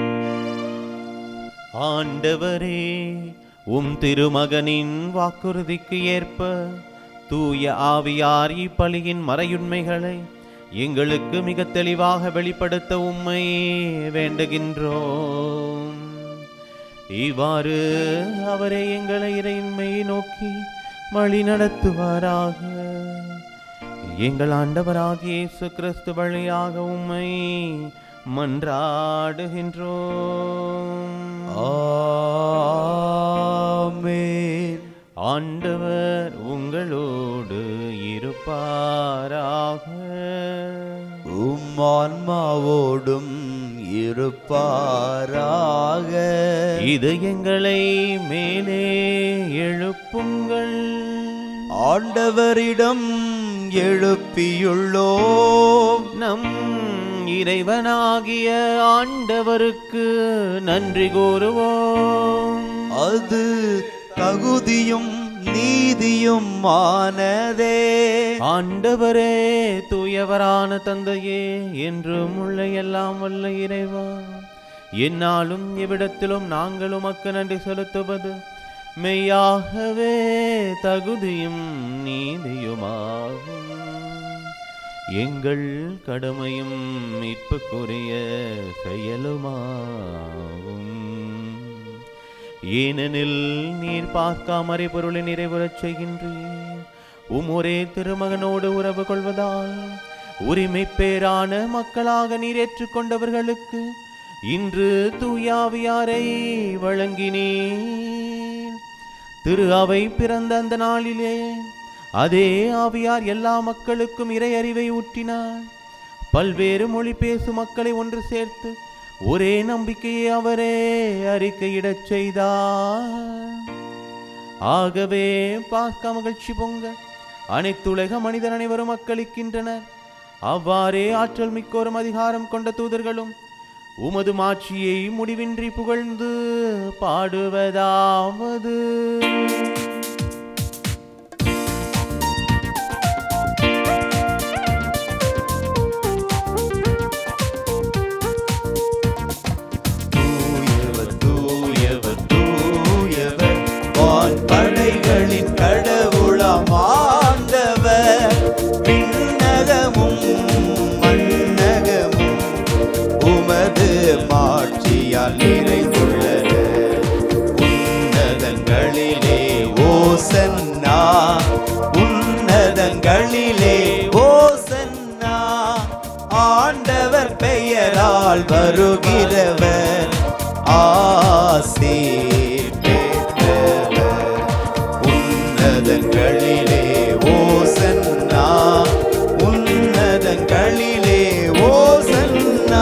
ஆண்டவரே, உம் திருமகனின் வாக்குறுதிக்கு ஏற்ப தூய ஆவியார் இப்பலியின் மறையுண்மைகளை எங்களுக்கு மிக தெளிவாக வெளிப்படுத்த உம்மை வேண்டுகின்றோம். இவ்வாறு அவரே எங்களை இறையின்மையை நோக்கி வழி நடத்துவாராக. எங்கள் ஆண்டவராகிய இயேசு கிறிஸ்து வழியாக உம்மை மன்றாடுகின்றோம். ஆமென். ஆண்டவர் உங்களோடு இருப்பாராக. உம் ஆன்மாவோடும் இருப்பாராக. இது எங்களை மேலே எழுப்புங்கள். ஆண்டவரிடம் எழுப்பியுள்ளோம். நம் இறைவனாகிய ஆண்டவருக்கு நன்றி கூறுவோம். அது தகுதியும் நீதியும் ஆனதே. ஆண்டவரே, தூயவரான தந்தையே, என்றும் உள்ள எல்லாம் வல்ல இறைவா, என்னாலும் எவ்விடத்திலும் நாங்கள் உமக்கு நன்றி செலுத்துவது மெய்யாகவே தகுதியும் நீதியுமாகும். எங்கள் கடமையும் மீட்புக்குரிய செயலுமாகும். ஏனெனில் நீர் பாஸ்காமறை பொருளை நிறைவுறச் செய்கின்றீர். ஒரே திருமகனோடு உறவு கொள்வதால் உரிமை பேரான மக்களாக நீர் ஏற்றுக்கொண்டவர்களுக்கு இன்று தூயாவியாரை வழங்கினீர். திரு அவை பிறந்த அந்த நாளிலே அதே ஆவியார் எல்லா மக்களுக்கும் இறை அறிவை ஊட்டினார். பல்வேறு மொழி பேசும் மக்களை ஒன்று சேர்த்து ஒரே நம்பிக்கையை அவரே அறிக்கையிடச் செய்தார். ஆகவே பாஸ்கா மகிழ்ச்சி பொங்க அனைத்துலக மனிதர் அனைவரும் மக்களிக்கின்றனர். அவ்வாறே ஆற்றல் மிக்கோரும் அதிகாரம் கொண்ட தூதர்களும் உமது மாட்சியை முடிவின்றி புகழ்ந்து பாடுவதாவது. படைகளின் கடவுளாம் ஆண்டவர், விண்ணகமும் மண்ணகமும் உமது மாட்சியால் நிறைந்துள்ளன. உன்னதங்களிலே ஓசன்னா, உன்னதங்களிலே ஓசன்னா. ஆண்டவர் பெயரால் வருகிறவர் ஆசி உன்னதங்களிலே ஓசன்னா, உன்னதங்களிலே ஓசன்னா.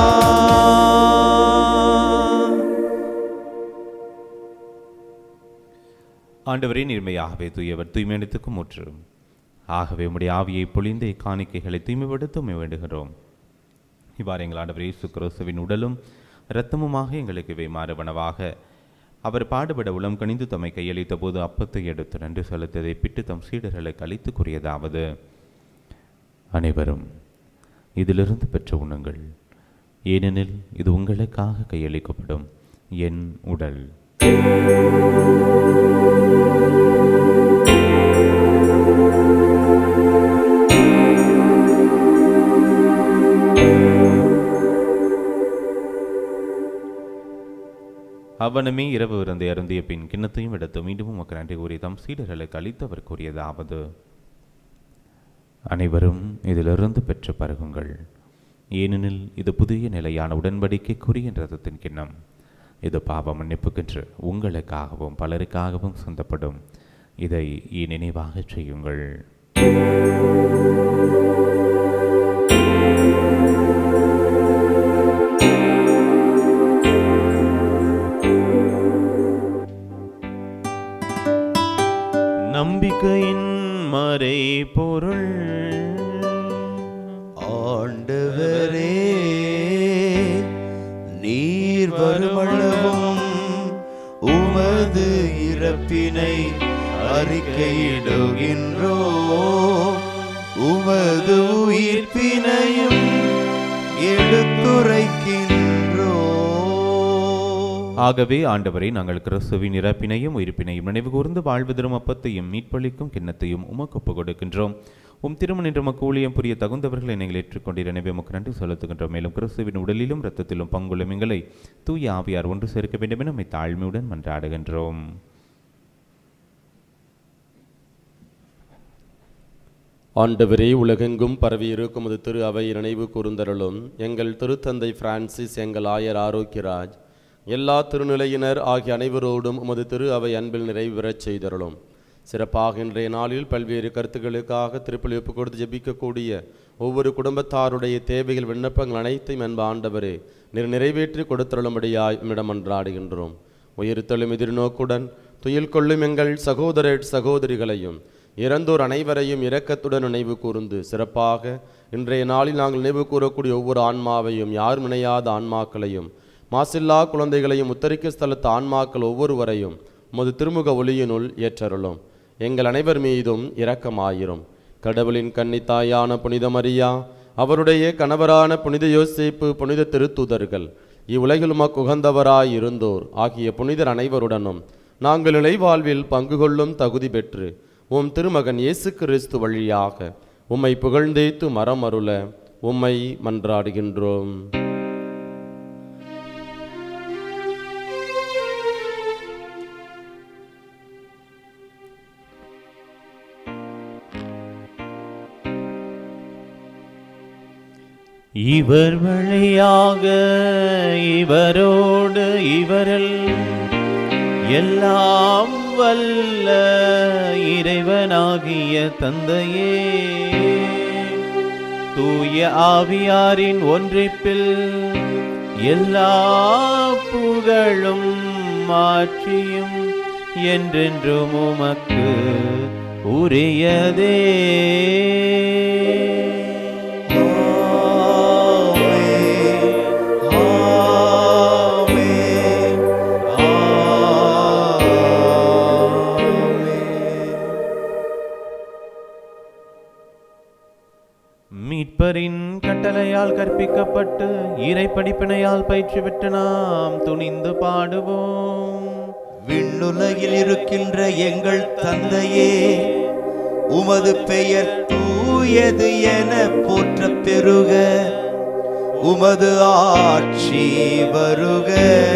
ஆண்டவரே, நீர்மையாகவே தூயவர், தூய்மையடைத்துக்கும் முற்று. ஆகவே உம்முடைய ஆவியை பொழிந்த காணிக்கைகளை தூய்மைப்படுத்த உம்மை வேண்டுகிறோம். இவ்வாறு எங்கள் ஆண்டவர் இயேசு கிறிஸ்துவின் உடலும் இரத்தமுமாக எங்களுக்கு இவை மாறுவனவாக. அவர் பாடுபட உளம் கனிந்து தம்மை கையளித்த போது அப்பத்தை எடுத்து நன்றி செலுத்ததை பிட்டு தம் சீடர்களுக்கு அளித்து கூறியதாவது: அனைவரும் இதிலிருந்து பெற்று உண்ணுங்கள், ஏனெனில் இது உங்களுக்காக கையளிக்கப்படும் என் உடல். அவனமே இரவு விருந்தை அருந்திய பின் கிண்ணத்தையும் எடுத்து மீண்டும் உமக்கு நன்றி கூறி தம் சீடர்களுக்கு அளித்தவர் கூறியதாவது: அனைவரும் இதிலிருந்து பெற்று பருகுங்கள், ஏனெனில் இது புதிய நிலையான உடன்படிக்கைக்குரிய ரத்தத்தின் கிண்ணம். இது பாவ மன்னிப்புக்கென்று உங்களுக்காகவும் பலருக்காகவும் சொந்தப்படும். இதை நினைவாக செய்யுங்கள். நம்பிக்கையின் மறை பொருள். ஆண்டவரே, நீர் வருமளவும் உமது இறப்பினை அறிக்கையிடுகின்றோ, உமது உயிர்ப்பினையும் எடுத்துரைக்கின்றோ. ஆகவே ஆண்டவரை, நாங்கள் கிறிஸ்துவின் இறப்பினையும் உயிர்ப்பினையும் நினைவு கூர்ந்து வாழ்வதரும் அப்பத்தையும் மீட்பளிக்கும் கிண்ணத்தையும் உமக்கு ஒப்புக் கொடுக்கின்றோம். திருமண உமக்கு ஊழியம் புரிய தகுந்தவர்களை நீங்கள் ஏற்றுக்கொண்டீர். எனவே உமக்கு நன்றி செலுத்துகின்றோம். மேலும் கிறிஸ்துவின் உடலிலும் இரத்தத்திலும் பங்குள்ள எங்களை தூய ஆவியார் ஒன்று சேர்க்க வேண்டும் என நம்மை தாழ்மையுடன் மன்றாடுகின்றோம். ஆண்டவரே, உலகெங்கும் பரவி இருக்கும் அது திரு அவை நினைவு கூர்ந்தருளும். எங்கள் திருத்தந்தை பிரான்சிஸ், எங்கள் ஆயர் ஆரோக்கியராஜ், எல்லா திருநிலையினர் ஆகிய அனைவரோடும் உமது திரு அவை அன்பில் நிறைவேறச் செய்தருளும். சிறப்பாக இன்றைய நாளில் பல்வேறு கருத்துக்களுக்காக திருப்பலி ஒப்புக் கொடுத்து ஜெபிக்கக்கூடிய ஒவ்வொரு குடும்பத்தாருடைய தேவைகள் விண்ணப்பங்கள் அனைத்தையும் அன்பு ஆண்டவரே நீர் நிறைவேற்றி கொடுத்தருளும்படியாய் உம்மிடம் மன்றாடுகின்றோம். உயிர்த்தெழும் எதிர்நோக்குடன் துயில் கொள்ளும் எங்கள் சகோதர சகோதரிகளையும் இறந்தோர் அனைவரையும் இரக்கத்துடன் நினைவு கூர்ந்து, சிறப்பாக இன்றைய நாளில் நாங்கள் நினைவு கூறக்கூடிய ஒவ்வொரு ஆன்மாவையும், யார் நினையாத ஆன்மாக்களையும், மாசில்லா குழந்தைகளையும், உத்தரிக்க ஸ்தலத்து ஆன்மாக்கள் ஒவ்வொருவரையும் உமது திருமுக ஒளியினுள் ஏற்றருளும். எங்கள் அனைவர் மீதும் இரக்கமாயிரும். கடவுளின் கன்னித்தாயான புனித மரியா, அவருடைய கணவரான புனித யோசேப்பு, புனித திருத்தூதர்கள், இவ்வுலகில் உமக்கு உகந்தவராய் இருந்தோர் ஆகிய புனிதர் அனைவருடனும் நாங்கள் இளைவாழ்வில் பங்கு கொள்ளும் தகுதி பெற்று உம் திருமகன் இயேசு கிறிஸ்து வழியாக உம்மை புகழ்ந்தேத்து மரம் அருள உம்மை மன்றாடுகின்றோம். இவர் வழியாக இவரோடு இவரில் எல்லாம் வல்ல இறைவனாகிய தந்தையே, தூய ஆவியாரின் ஒன்றிப்பில் எல்லா புகழும் மாட்சியும் என்றென்றும் உமக்கு உரியதே. மீட்பரின் கட்டளையால் கற்பிக்கப்பட்டு இறை படிப்பினையால் பயிற்சி பெற்று நாம் துணிந்து பாடுவோம். விண்ணுலகில் இருக்கின்ற எங்கள் தந்தையே, உமது பெயர் தூயது என போற்ற பெருக, உமது ஆட்சி வருக,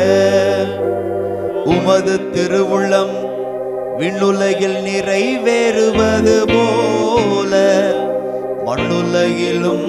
உமது திருவுளம் விண்ணுலகில் நிறைவேறுவது போல மண்ணுலகிலும்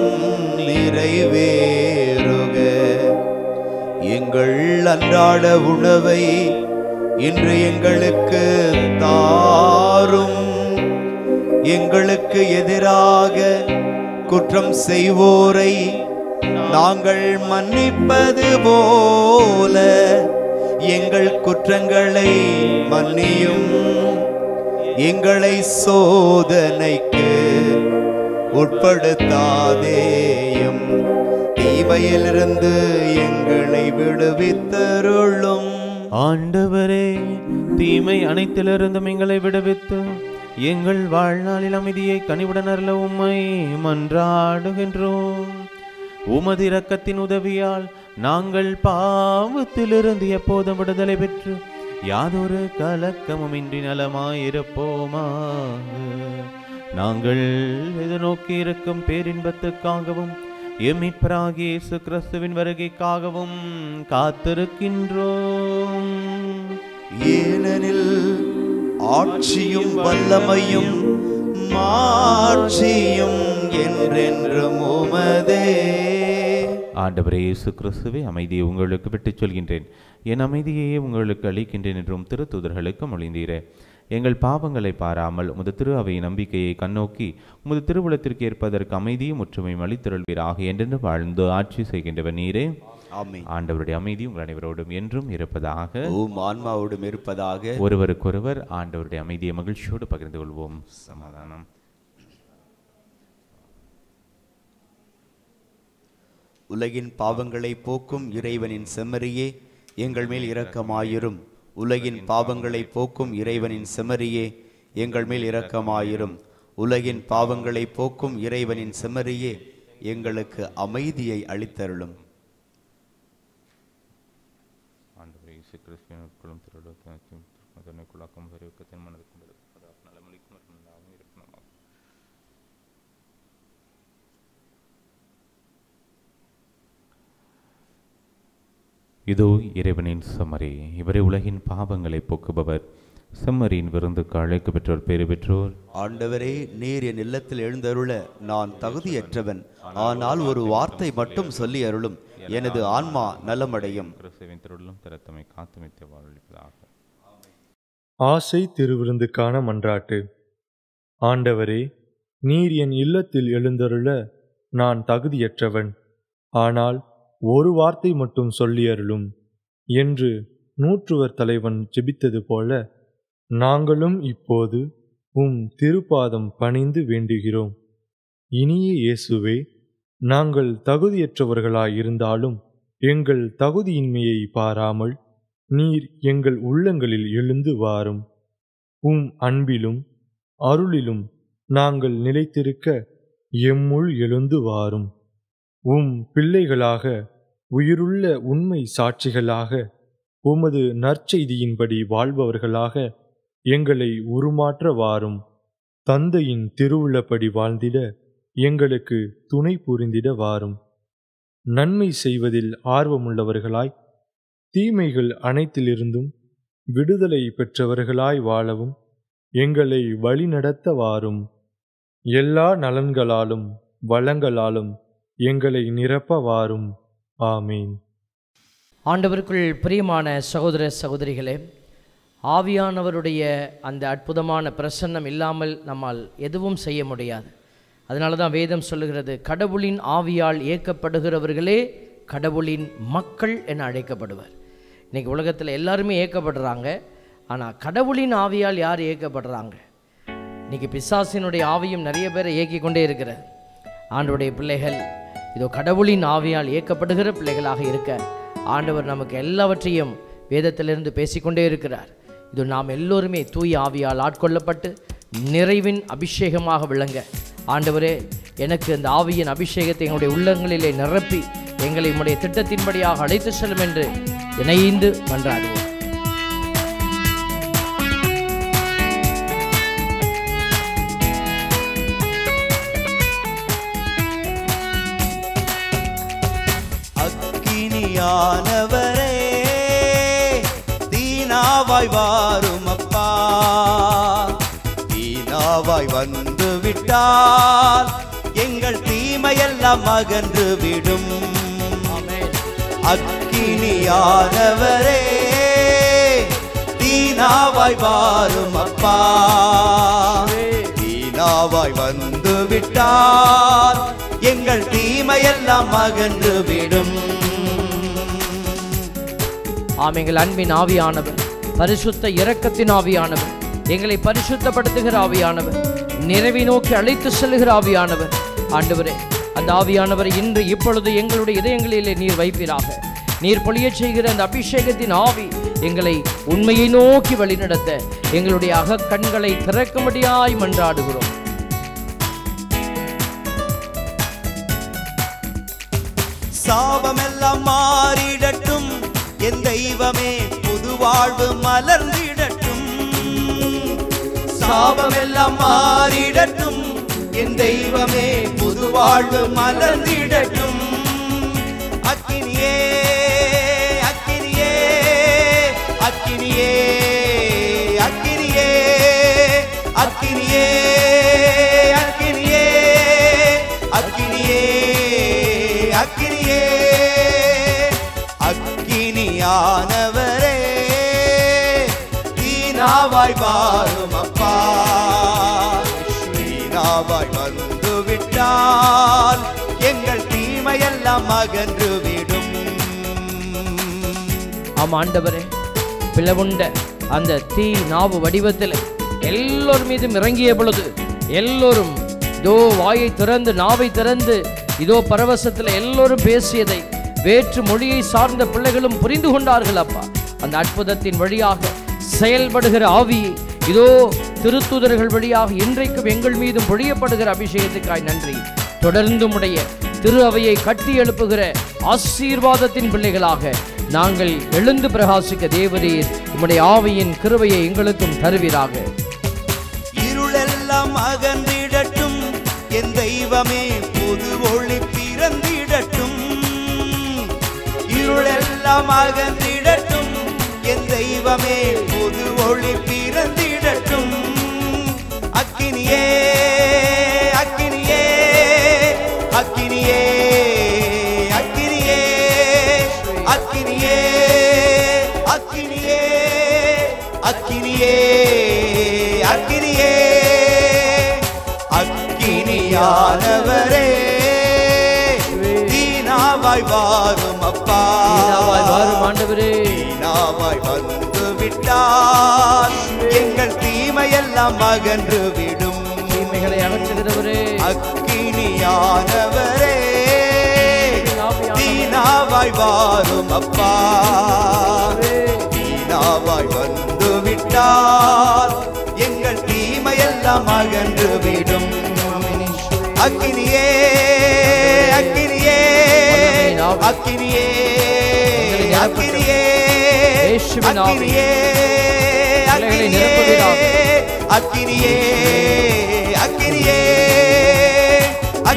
நிறைவேறுக. எங்கள் அன்றாட உணவை இன்று எங்களுக்கு தாரும். எங்களுக்கு எதிராக குற்றம் செய்வோரை நாங்கள் மன்னிப்பது போல எங்கள் குற்றங்களை மன்னியும். எங்களை சோதனைக்கு உட்படுத்தாதேயும், தீமையிலிருந்து எங்களை விடுவித்தருளும். ஆண்டவரே, தீமை அனைத்திலிருந்தும் எங்களை விடுவித்து எங்கள் வாழ்நாளில் அமைதியை கனிவுடன் அருள உம்மை மன்றாடுகின்றோம். உமது இரக்கத்தின் உதவியால் நாங்கள் பாவத்திலிருந்து எப்போதும் விடுதலை பெற்று யாதொரு கலக்கமுமின்றி நலமாயிருப்போமாக. நாங்கள் எதிர்நோக்கி இருக்கும் பேரின்பத்துக்காகவும் மீட்பராகிய இயேசு கிறிஸ்துவின் வருகைக்காகவும் காத்திருக்கின்றோம். ஏனெனில் ஆட்சியும் வல்லமையும் மாட்சியும் என்றென்றும் உமதே. ஆண்டவரே இயேசு கிறிஸ்துவே, அமைதியை உங்களுக்கு விட்டுச் சொல்கின்றேன், என் அமைதியையே உங்களுக்கு அளிக்கின்றேன் என்றும் திருத்தூதர்களுக்கு மொழிந்தீரே. எங்கள் பாவங்களை பாராமல் உமது திரு அவை நம்பிக்கையை கண்ணோக்கி உமது திருவுளத்திற்கு ஏற்பதற்கு அமைதியும் ஒற்றுமையும் அளித்தருள்வீராக என்றென்று வாழ்ந்து ஆட்சி செய்கின்றவர் நீரே. ஆமென். ஆண்டவருடைய அமைதி உங்கள் அனைவரோடும் என்றும் இருப்பதாக. ஆன்மாவோடும் இருப்பதாக. ஒருவருக்கொருவர் ஆண்டவருடைய அமைதியை மகிழ்ச்சியோடு பகிர்ந்து கொள்வோம். சமாதானம். உலகின் பாவங்களை போக்கும் இறைவனின் செம்மறியே, எங்கள் மேல் இரக்கமாயிரும். உலகின் பாவங்களை போக்கும் இறைவனின் செம்மறியே, எங்கள் மேல் இரக்கமாயிரும். உலகின் பாவங்களை போக்கும் இறைவனின் செம்மறியே, எங்களுக்கு அமைதியை அளித்தருளும். இதோ இறைவனின் செம்மறி, இவரை உலகின் பாவங்களை போக்குபவர். செம்மறியின் விருந்துக்கு அழைக்க பெற்றோர் பேறு பெற்றோர். ஆண்டவரே, நீர் என் இல்லத்தில் எழுந்தருள நான் தகுதியற்றவன். ஆனால் ஒரு வார்த்தை மட்டும் சொல்லி அருளும், எனது ஆன்மா நலமடையும். ஆசை திருவிருந்துக்கான மன்றாட்டு. ஆண்டவரே, நீர் என் இல்லத்தில் எழுந்தருள நான் தகுதியற்றவன். ஆனால் ஒரு வார்த்தை மட்டும் சொல்லி அருளும் என்று நூற்றுவர் தலைவன் ஜெபித்தது போல நாங்களும் இப்போது உம் திருப்பாதம் பணிந்து வேண்டுகிறோம். இனிய இயேசுவே, நாங்கள் தகுதியற்றவர்களாயிருந்தாலும் எங்கள் தகுதியின்மையை பாராமல் நீர் எங்கள் உள்ளங்களில் எழுந்து வாரும். உம் அன்பிலும் அருளிலும் நாங்கள் நிலைத்திருக்க எம்முள் எழுந்து வாரும். உம் பிள்ளைகளாக, உயிருள்ள உண்மை சாட்சிகளாக, உமது நற்செய்தியின்படி வாழ்பவர்களாக எங்களை உருமாற்ற வாரும். தந்தையின் திருவுள்ளப்படி வாழ்ந்திட எங்களுக்கு துணை புரிந்திட வாரும். நன்மை செய்வதில் ஆர்வமுள்ளவர்களாய் தீமைகள் அனைத்திலிருந்தும் விடுதலை பெற்றவர்களாய் வாழவும் எங்களை வழிநடத்த வாரும். எல்லா நலன்களாலும் வளங்களாலும் எங்களை நிரப்ப வாரும். ஆமீன். ஆண்டவருக்குள் பிரியமான சகோதர சகோதரிகளே, ஆவியானவருடைய அந்த அற்புதமான பிரசன்னம் இல்லாமல் நம்மால் எதுவும் செய்ய முடியாது. அதனால தான் வேதம் சொல்லுகிறது, கடவுளின் ஆவியால் இயக்கப்படுகிறவர்களே கடவுளின் மக்கள் என அழைக்கப்படுவார். இன்றைக்கி உலகத்தில் எல்லாருமே இயக்கப்படுறாங்க. ஆனால் கடவுளின் ஆவியால் யார் இயக்கப்படுறாங்க? இன்றைக்கி பிசாசினுடைய ஆவியும் நிறைய பேரை இயக்கி கொண்டே இருக்கிறது. ஆண்டவருடைய பிள்ளைகள் இதோ கடவுளின் ஆவியால் இயக்கப்படுகிற பிள்ளைகளாக இருக்க ஆண்டவர் நமக்கு எல்லாவற்றையும் வேதத்திலிருந்து பேசிக்கொண்டே இருக்கிறார். இது நாம் எல்லோருமே தூய ஆவியால் ஆட்கொள்ளப்பட்டு நிறைவின் அபிஷேகமாக விளங்க, ஆண்டவரே எனக்கு அந்த ஆவியின் அபிஷேகத்தை எங்களுடைய உள்ளங்களிலே நிரப்பி எங்களை உம்முடைய திட்டத்தின்படியாக அழைத்து செல்லும் என்று இணைந்து மன்றாடுவோம். அக்கினியானவரே தீனாவாய் வாரும் அப்பா, தீனாவாய் வந்து விட்டால் எங்கள் தீமையெல்லாம் அகன்று விடும். அக்கினியானவரே தீனாவாய் வாரும் அப்பா, தீனாவாய் வந்து விட்டால் எங்கள் தீமையெல்லாம் அகன்று விடும். எங்கள் அன்பின் ஆவியானவர், பரிசுத்த இரக்கத்தின் ஆவியானவர், எங்களை பரிசுத்தப்படுத்துகிற ஆவியானவர், நிறைவை நோக்கி அழைத்து செல்லுகிற ஆவியானவர், ஆண்டவரே அந்த ஆவியானவரை இன்று இப்பொழுது எங்களுடைய இதயங்களிலே நீர் வைப்பீராக. நீர் பொழிய செய்கிற அந்த அபிஷேகத்தின் ஆவி எங்களை உண்மையை நோக்கி வழிநடத்த எங்களுடைய அகக்கண்களை திறக்கும்படியாய் மன்றாடுகிறோம். சாபமெல்லாம் மாறிடட்டும், என் தெய்வமே புது வாழ்வு மலர்ந்திடட்டும். சாபமெல்லாம் மாறிடட்டும், என் தெய்வமே புது வாழ்வு மலர்ந்திடட்டும். அக்கினியே அக்கினியே அக்கினியே அக்கினியே அக்கினியே அக்கினியே அக்கினியே அக்கினியே அக்கினியானவரே தீனாவாய் வாரும் அப்பா, தீனாவாய் வந்து விட்டால் எங்கள் தீமையெல்லாம் அகன்று விடும். ஆண்டவரே, பிளவுண்ட அந்த தீ நாவு வடிவத்தில் எல்லோரும் மீதும் இறங்கிய பொழுது எல்லோரும் இதோ வாயை திறந்து நாவை திறந்து இதோ பரவசத்தில் எல்லோரும் பேசியதை வேற்று மொழியை சார்ந்த பிள்ளைகளும் புரிந்து கொண்டார்கள். அப்பா, அந்த அற்புதத்தின் வழியாக செயல்படுகிற ஆவியை இதோ திருத்தூதர்கள் வழியாக இன்றைக்கும் எங்கள் மீதும் பொழியப்படுகிற அபிஷேகத்துக்காய் நன்றி. தொடர்ந்து உடைய திரு அவையை கட்டி எழுப்புகிற ஆசீர்வாதத்தின் பிள்ளைகளாக நாங்கள் எழுந்து பிரகாசிக்க தேவரீர் உம்முடைய ஆவியின் கிருபையை எங்களுக்கும் தருவீராக. இருளெல்லாம் அகன்றிடட்டும், என் தெய்வமே புது ஒளி பிறந்திடட்டும். இருளெல்லாம் அகன்றிடட்டும், என் தெய்வமே புது ஒளி பிறந்திடட்டும். அக்கினியே அக்கினியே அக்கினியே அக்கினியே அக்கினியே அக்கினியே அக்கினியே அக்கினியே அக்கினியானவரே தீனாவாய் வாரும் அப்பா, தீனாவாய் வாரும் ஆண்டவரே, தீனாவாய் வந்து விட்டால் எங்கள் தீமையெல்லாம் அகன்று விடும். தீமைகளை அகற்றுகிறவரே, அக்கினியானவரே தீனாவாய் வாரும் அப்பா, தீனாவாய் வந்து விட்டால் எங்கள் தீமையெல்லாம் அகன்று விடும். அக்கினியே அக்கினியே அக்கினியே அக்கினியே அக்கினியே அக்கினியே அக்கினியே அக்கினியே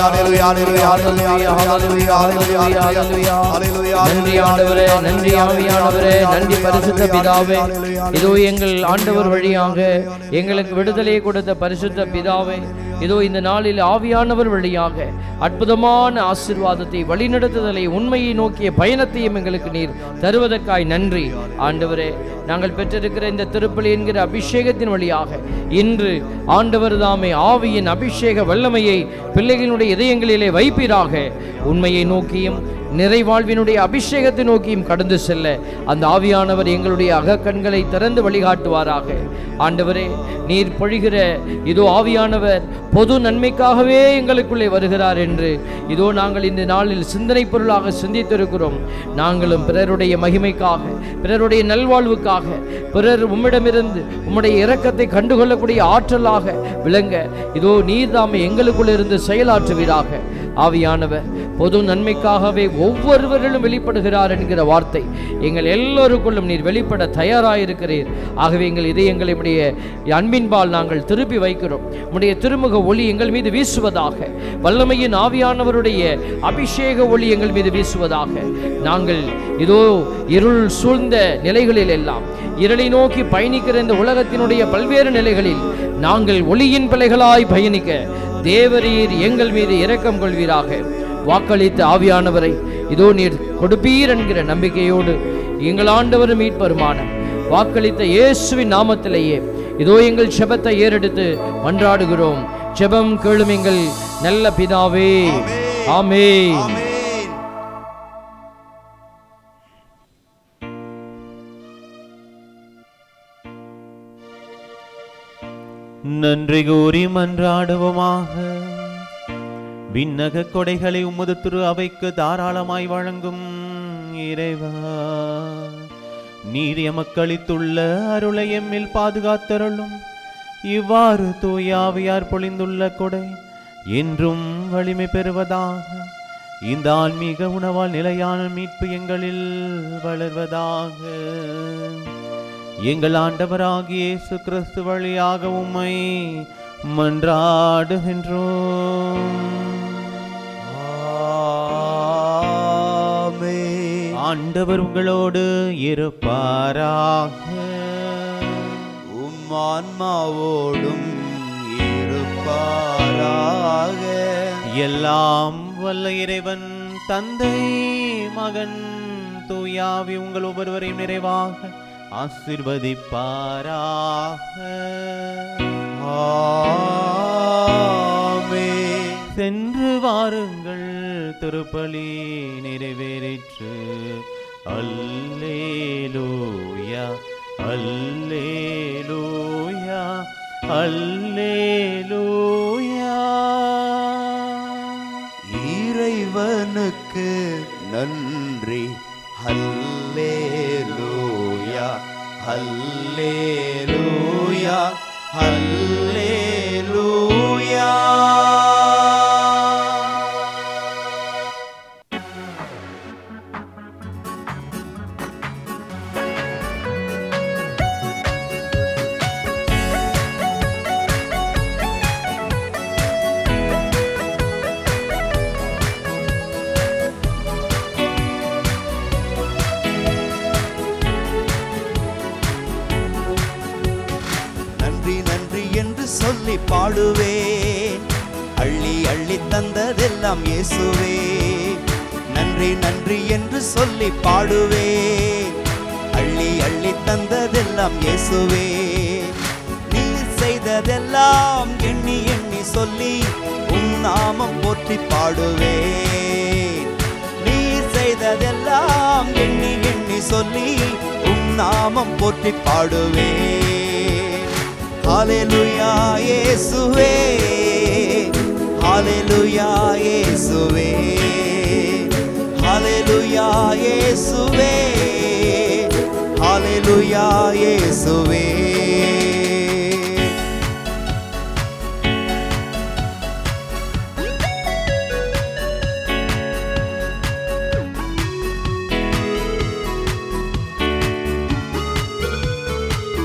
நன்றி ஆண்டவரே, நன்றி ஆவியானவரே, நன்றி பரிசுத்த பிதாவே. இதோ எங்கள் ஆண்டவர் வழியாக எங்களுக்கு விடுதலை கொடுத்த பரிசுத்த பிதாவே, இதோ இந்த நாளில் ஆவியானவர் வழியாக அற்புதமான ஆசீர்வாதத்தை, வழிநடத்துதலை, உண்மையை நோக்கிய பயணத்தையும் எங்களுக்கு நீர் தருவதற்காய் நன்றி ஆண்டவரே. நாங்கள் பெற்றிருக்கிற இந்த திருப்பலி என்கிற அபிஷேகத்தின் வழியாக இன்று ஆண்டவர் தாமே ஆவியின் அபிஷேக வல்லமையை பிள்ளைகளுடைய இதயங்களிலே வைப்பீராக. உண்மையை நோக்கியும் நிறைவாழ்வினுடைய அபிஷேகத்தை நோக்கியும் கடந்து செல்ல அந்த ஆவியானவர் எங்களுடைய அகக்கண்களை திறந்து வழிகாட்டுவாராக. ஆண்டவரே, நீர் பொழிகிற இதோ ஆவியானவர் பொது நன்மைக்காகவே எங்களுக்குள்ளே வருகிறார் என்று இதோ நாங்கள் இந்த நாளில் சிந்தனை பொருளாக சிந்தித்திருக்கிறோம். நாங்களும் பிறருடைய மகிமைக்காக, பிறருடைய நல்வாழ்வுக்காக, பிறர் உம்மிடமிருந்து உம்முடைய இரக்கத்தை கண்டுகொள்ளக்கூடிய ஆற்றலாக விளங்க இதோ நீர் தாமே எங்களுக்குள்ளே இருந்து செயலாற்றுவீராக. ஆவியானவர் பொது நன்மைக்காகவே ஒவ்வொருவரிலும் வெளிப்படுகிறார் என்கிற வார்த்தை எங்கள் எல்லோருக்குள்ளும் நீர் வெளிப்பட தயாராயிருக்கிறீர். ஆகவே எங்கள் இதயங்களை உடைய அன்பின்பால் நாங்கள் திருப்பி வைக்கிறோம். உடைய திருமுக ஒளி எங்கள் மீது வீசுவதாக. வல்லமையின் ஆவியானவருடைய அபிஷேக ஒளி எங்கள் மீது வீசுவதாக. நாங்கள் இதோ இருள் சூழ்ந்த நிலைகளில் எல்லாம், இருளை நோக்கி பயணிக்கிற இந்த உலகத்தினுடைய பல்வேறு நிலைகளில் நாங்கள் ஒளியின் பிள்ளைகளாய் பயணிக்க தேவரீர் எங்கள் மீது இரக்கம் கொள்வீராக. வாக்களித்த ஆவியானவரை இதோ நீர் கொடுப்பீர் என்கிற நம்பிக்கையோடு எங்கள் ஆண்டவரும் மீட்பருமான வாக்களித்த இயேசுவின் நாமத்திலேயே இதோ எங்கள் ஜெபத்தை ஏறெடுத்து மன்றாடுகிறோம். ஜெபம் கேளும் எங்கள் நல்ல பிதாவே. ஆமென். நன்றி கூறி மன்றாடுவோமாக. விண்ணக கொடைகளை உமது திரு அவைக்கு தாராளமாய் வழங்கும் இறைவா, நீர் எமக்களித்துள்ள அருளை எம்மில் பாதுகாத்தருளும். இவ்வாறு தூய ஆவியார் பொழிந்துள்ள கொடை என்றும் வலிமை பெறுவதாக. இந்த ஆன்மீக உணவால் நிலையான மீட்பு எங்களில் வளர்வதாக. எங்கள் ஆண்டவராகிய இயேசு கிறிஸ்து வழியாக உம்மை மன்றாடுகின்றோம். ஆண்டவர் உங்களோடு இருப்பாராக. உம் ஆன்மாவோடும் இருப்பாராக. எல்லாம் வல்ல இறைவன் தந்தை, மகன், தூயாவி உங்கள் ஒவ்வொருவரையும் நிறைவாக ஆசீர்வதிப்பாராக. ஆமென். சென்று வாருங்கள், திருப்பலி நிறைவேறிற்று. அல்லேலூயா, அல்லேலூயா, அல்லேலூயா. இறைவனுக்கு நன்றி. அல்லேலூயா, அல்லேலூயா, அல்லேலூயா. சொல்லி பாடுவேன். அள்ளி அள்ளி தந்ததெல்லாம் இயேசுவே. நன்றி நன்றி என்று சொல்லி பாடுவேன். அள்ளி அள்ளி தந்ததெல்லாம் இயேசுவே. நீ செய்ததெல்லாம் எண்ணி எண்ணி சொல்லி உன் நாமம் போற்றி பாடுவேன். நீ செய்ததெல்லாம் எண்ணி எண்ணி சொல்லி உன் நாமம் போற்றி பாடுவேன். ஹல்லேலூயா இயேசுவே, ஹல்லேலூயா இயேசுவே, ஹல்லேலூயா இயேசுவே, ஹல்லேலூயா இயேசுவே.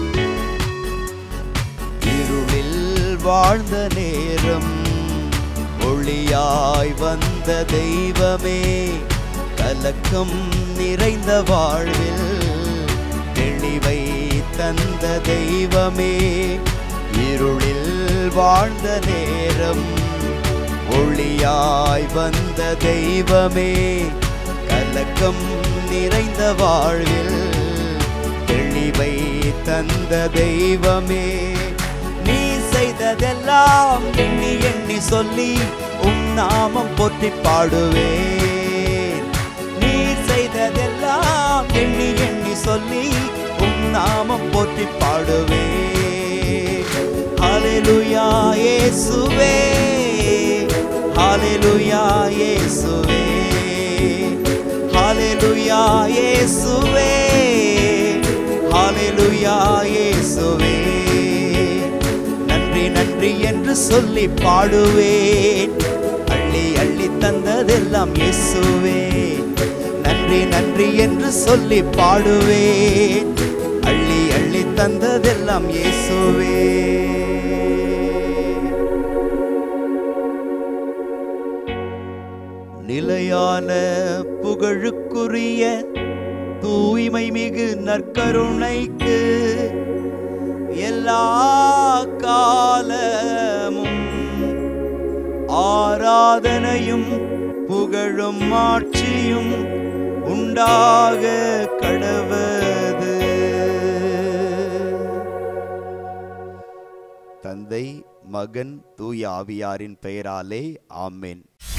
வாழ்ந்த நேரம் ஒளியாய் வந்த தெய்வமே, கலக்கம் நிறைந்த வாழ்வில் தெளிவை தந்த தெய்வமே, இருளில் வாழ்ந்த நேரம் ஒளியாய் வந்த தெய்வமே, கலக்கம் நிறைந்த வாழ்வில் தெளிவை தந்த தெய்வமே. நீ செய்ததெல்லாம் எண்ணி எண்ணி சொல்லி உம் நாமம் போற்றி பாடுவேன். நீ செய்ததெல்லாம் எண்ணி எண்ணி சொல்லி உம் நாமம் போற்றி பாடுவேன். ஹல்லேலூயா இயேசுவே, ஹல்லேலூயா இயேசுவே, ஹல்லேலூயா இயேசுவே, ஹல்லேலூயா இயேசுவே. நன்றி நன்றி என்று சொல்லி பாடுவேன். அள்ளி அள்ளி தந்ததெல்லாம் இயேசுவே. நன்றி நன்றி என்று சொல்லி பாடுவேன். அள்ளி அள்ளி தந்ததெல்லாம் இயேசுவே. நிலையான புகழுக்குரிய தூய்மை மிகு நற்கருணைக்கு எல்லா காலமும் ஆராதனையும் புகழும் ஆட்சியும் உண்டாக கடவது. தந்தை, மகன், தூய ஆவியாரின் பெயராலே ஆமென்.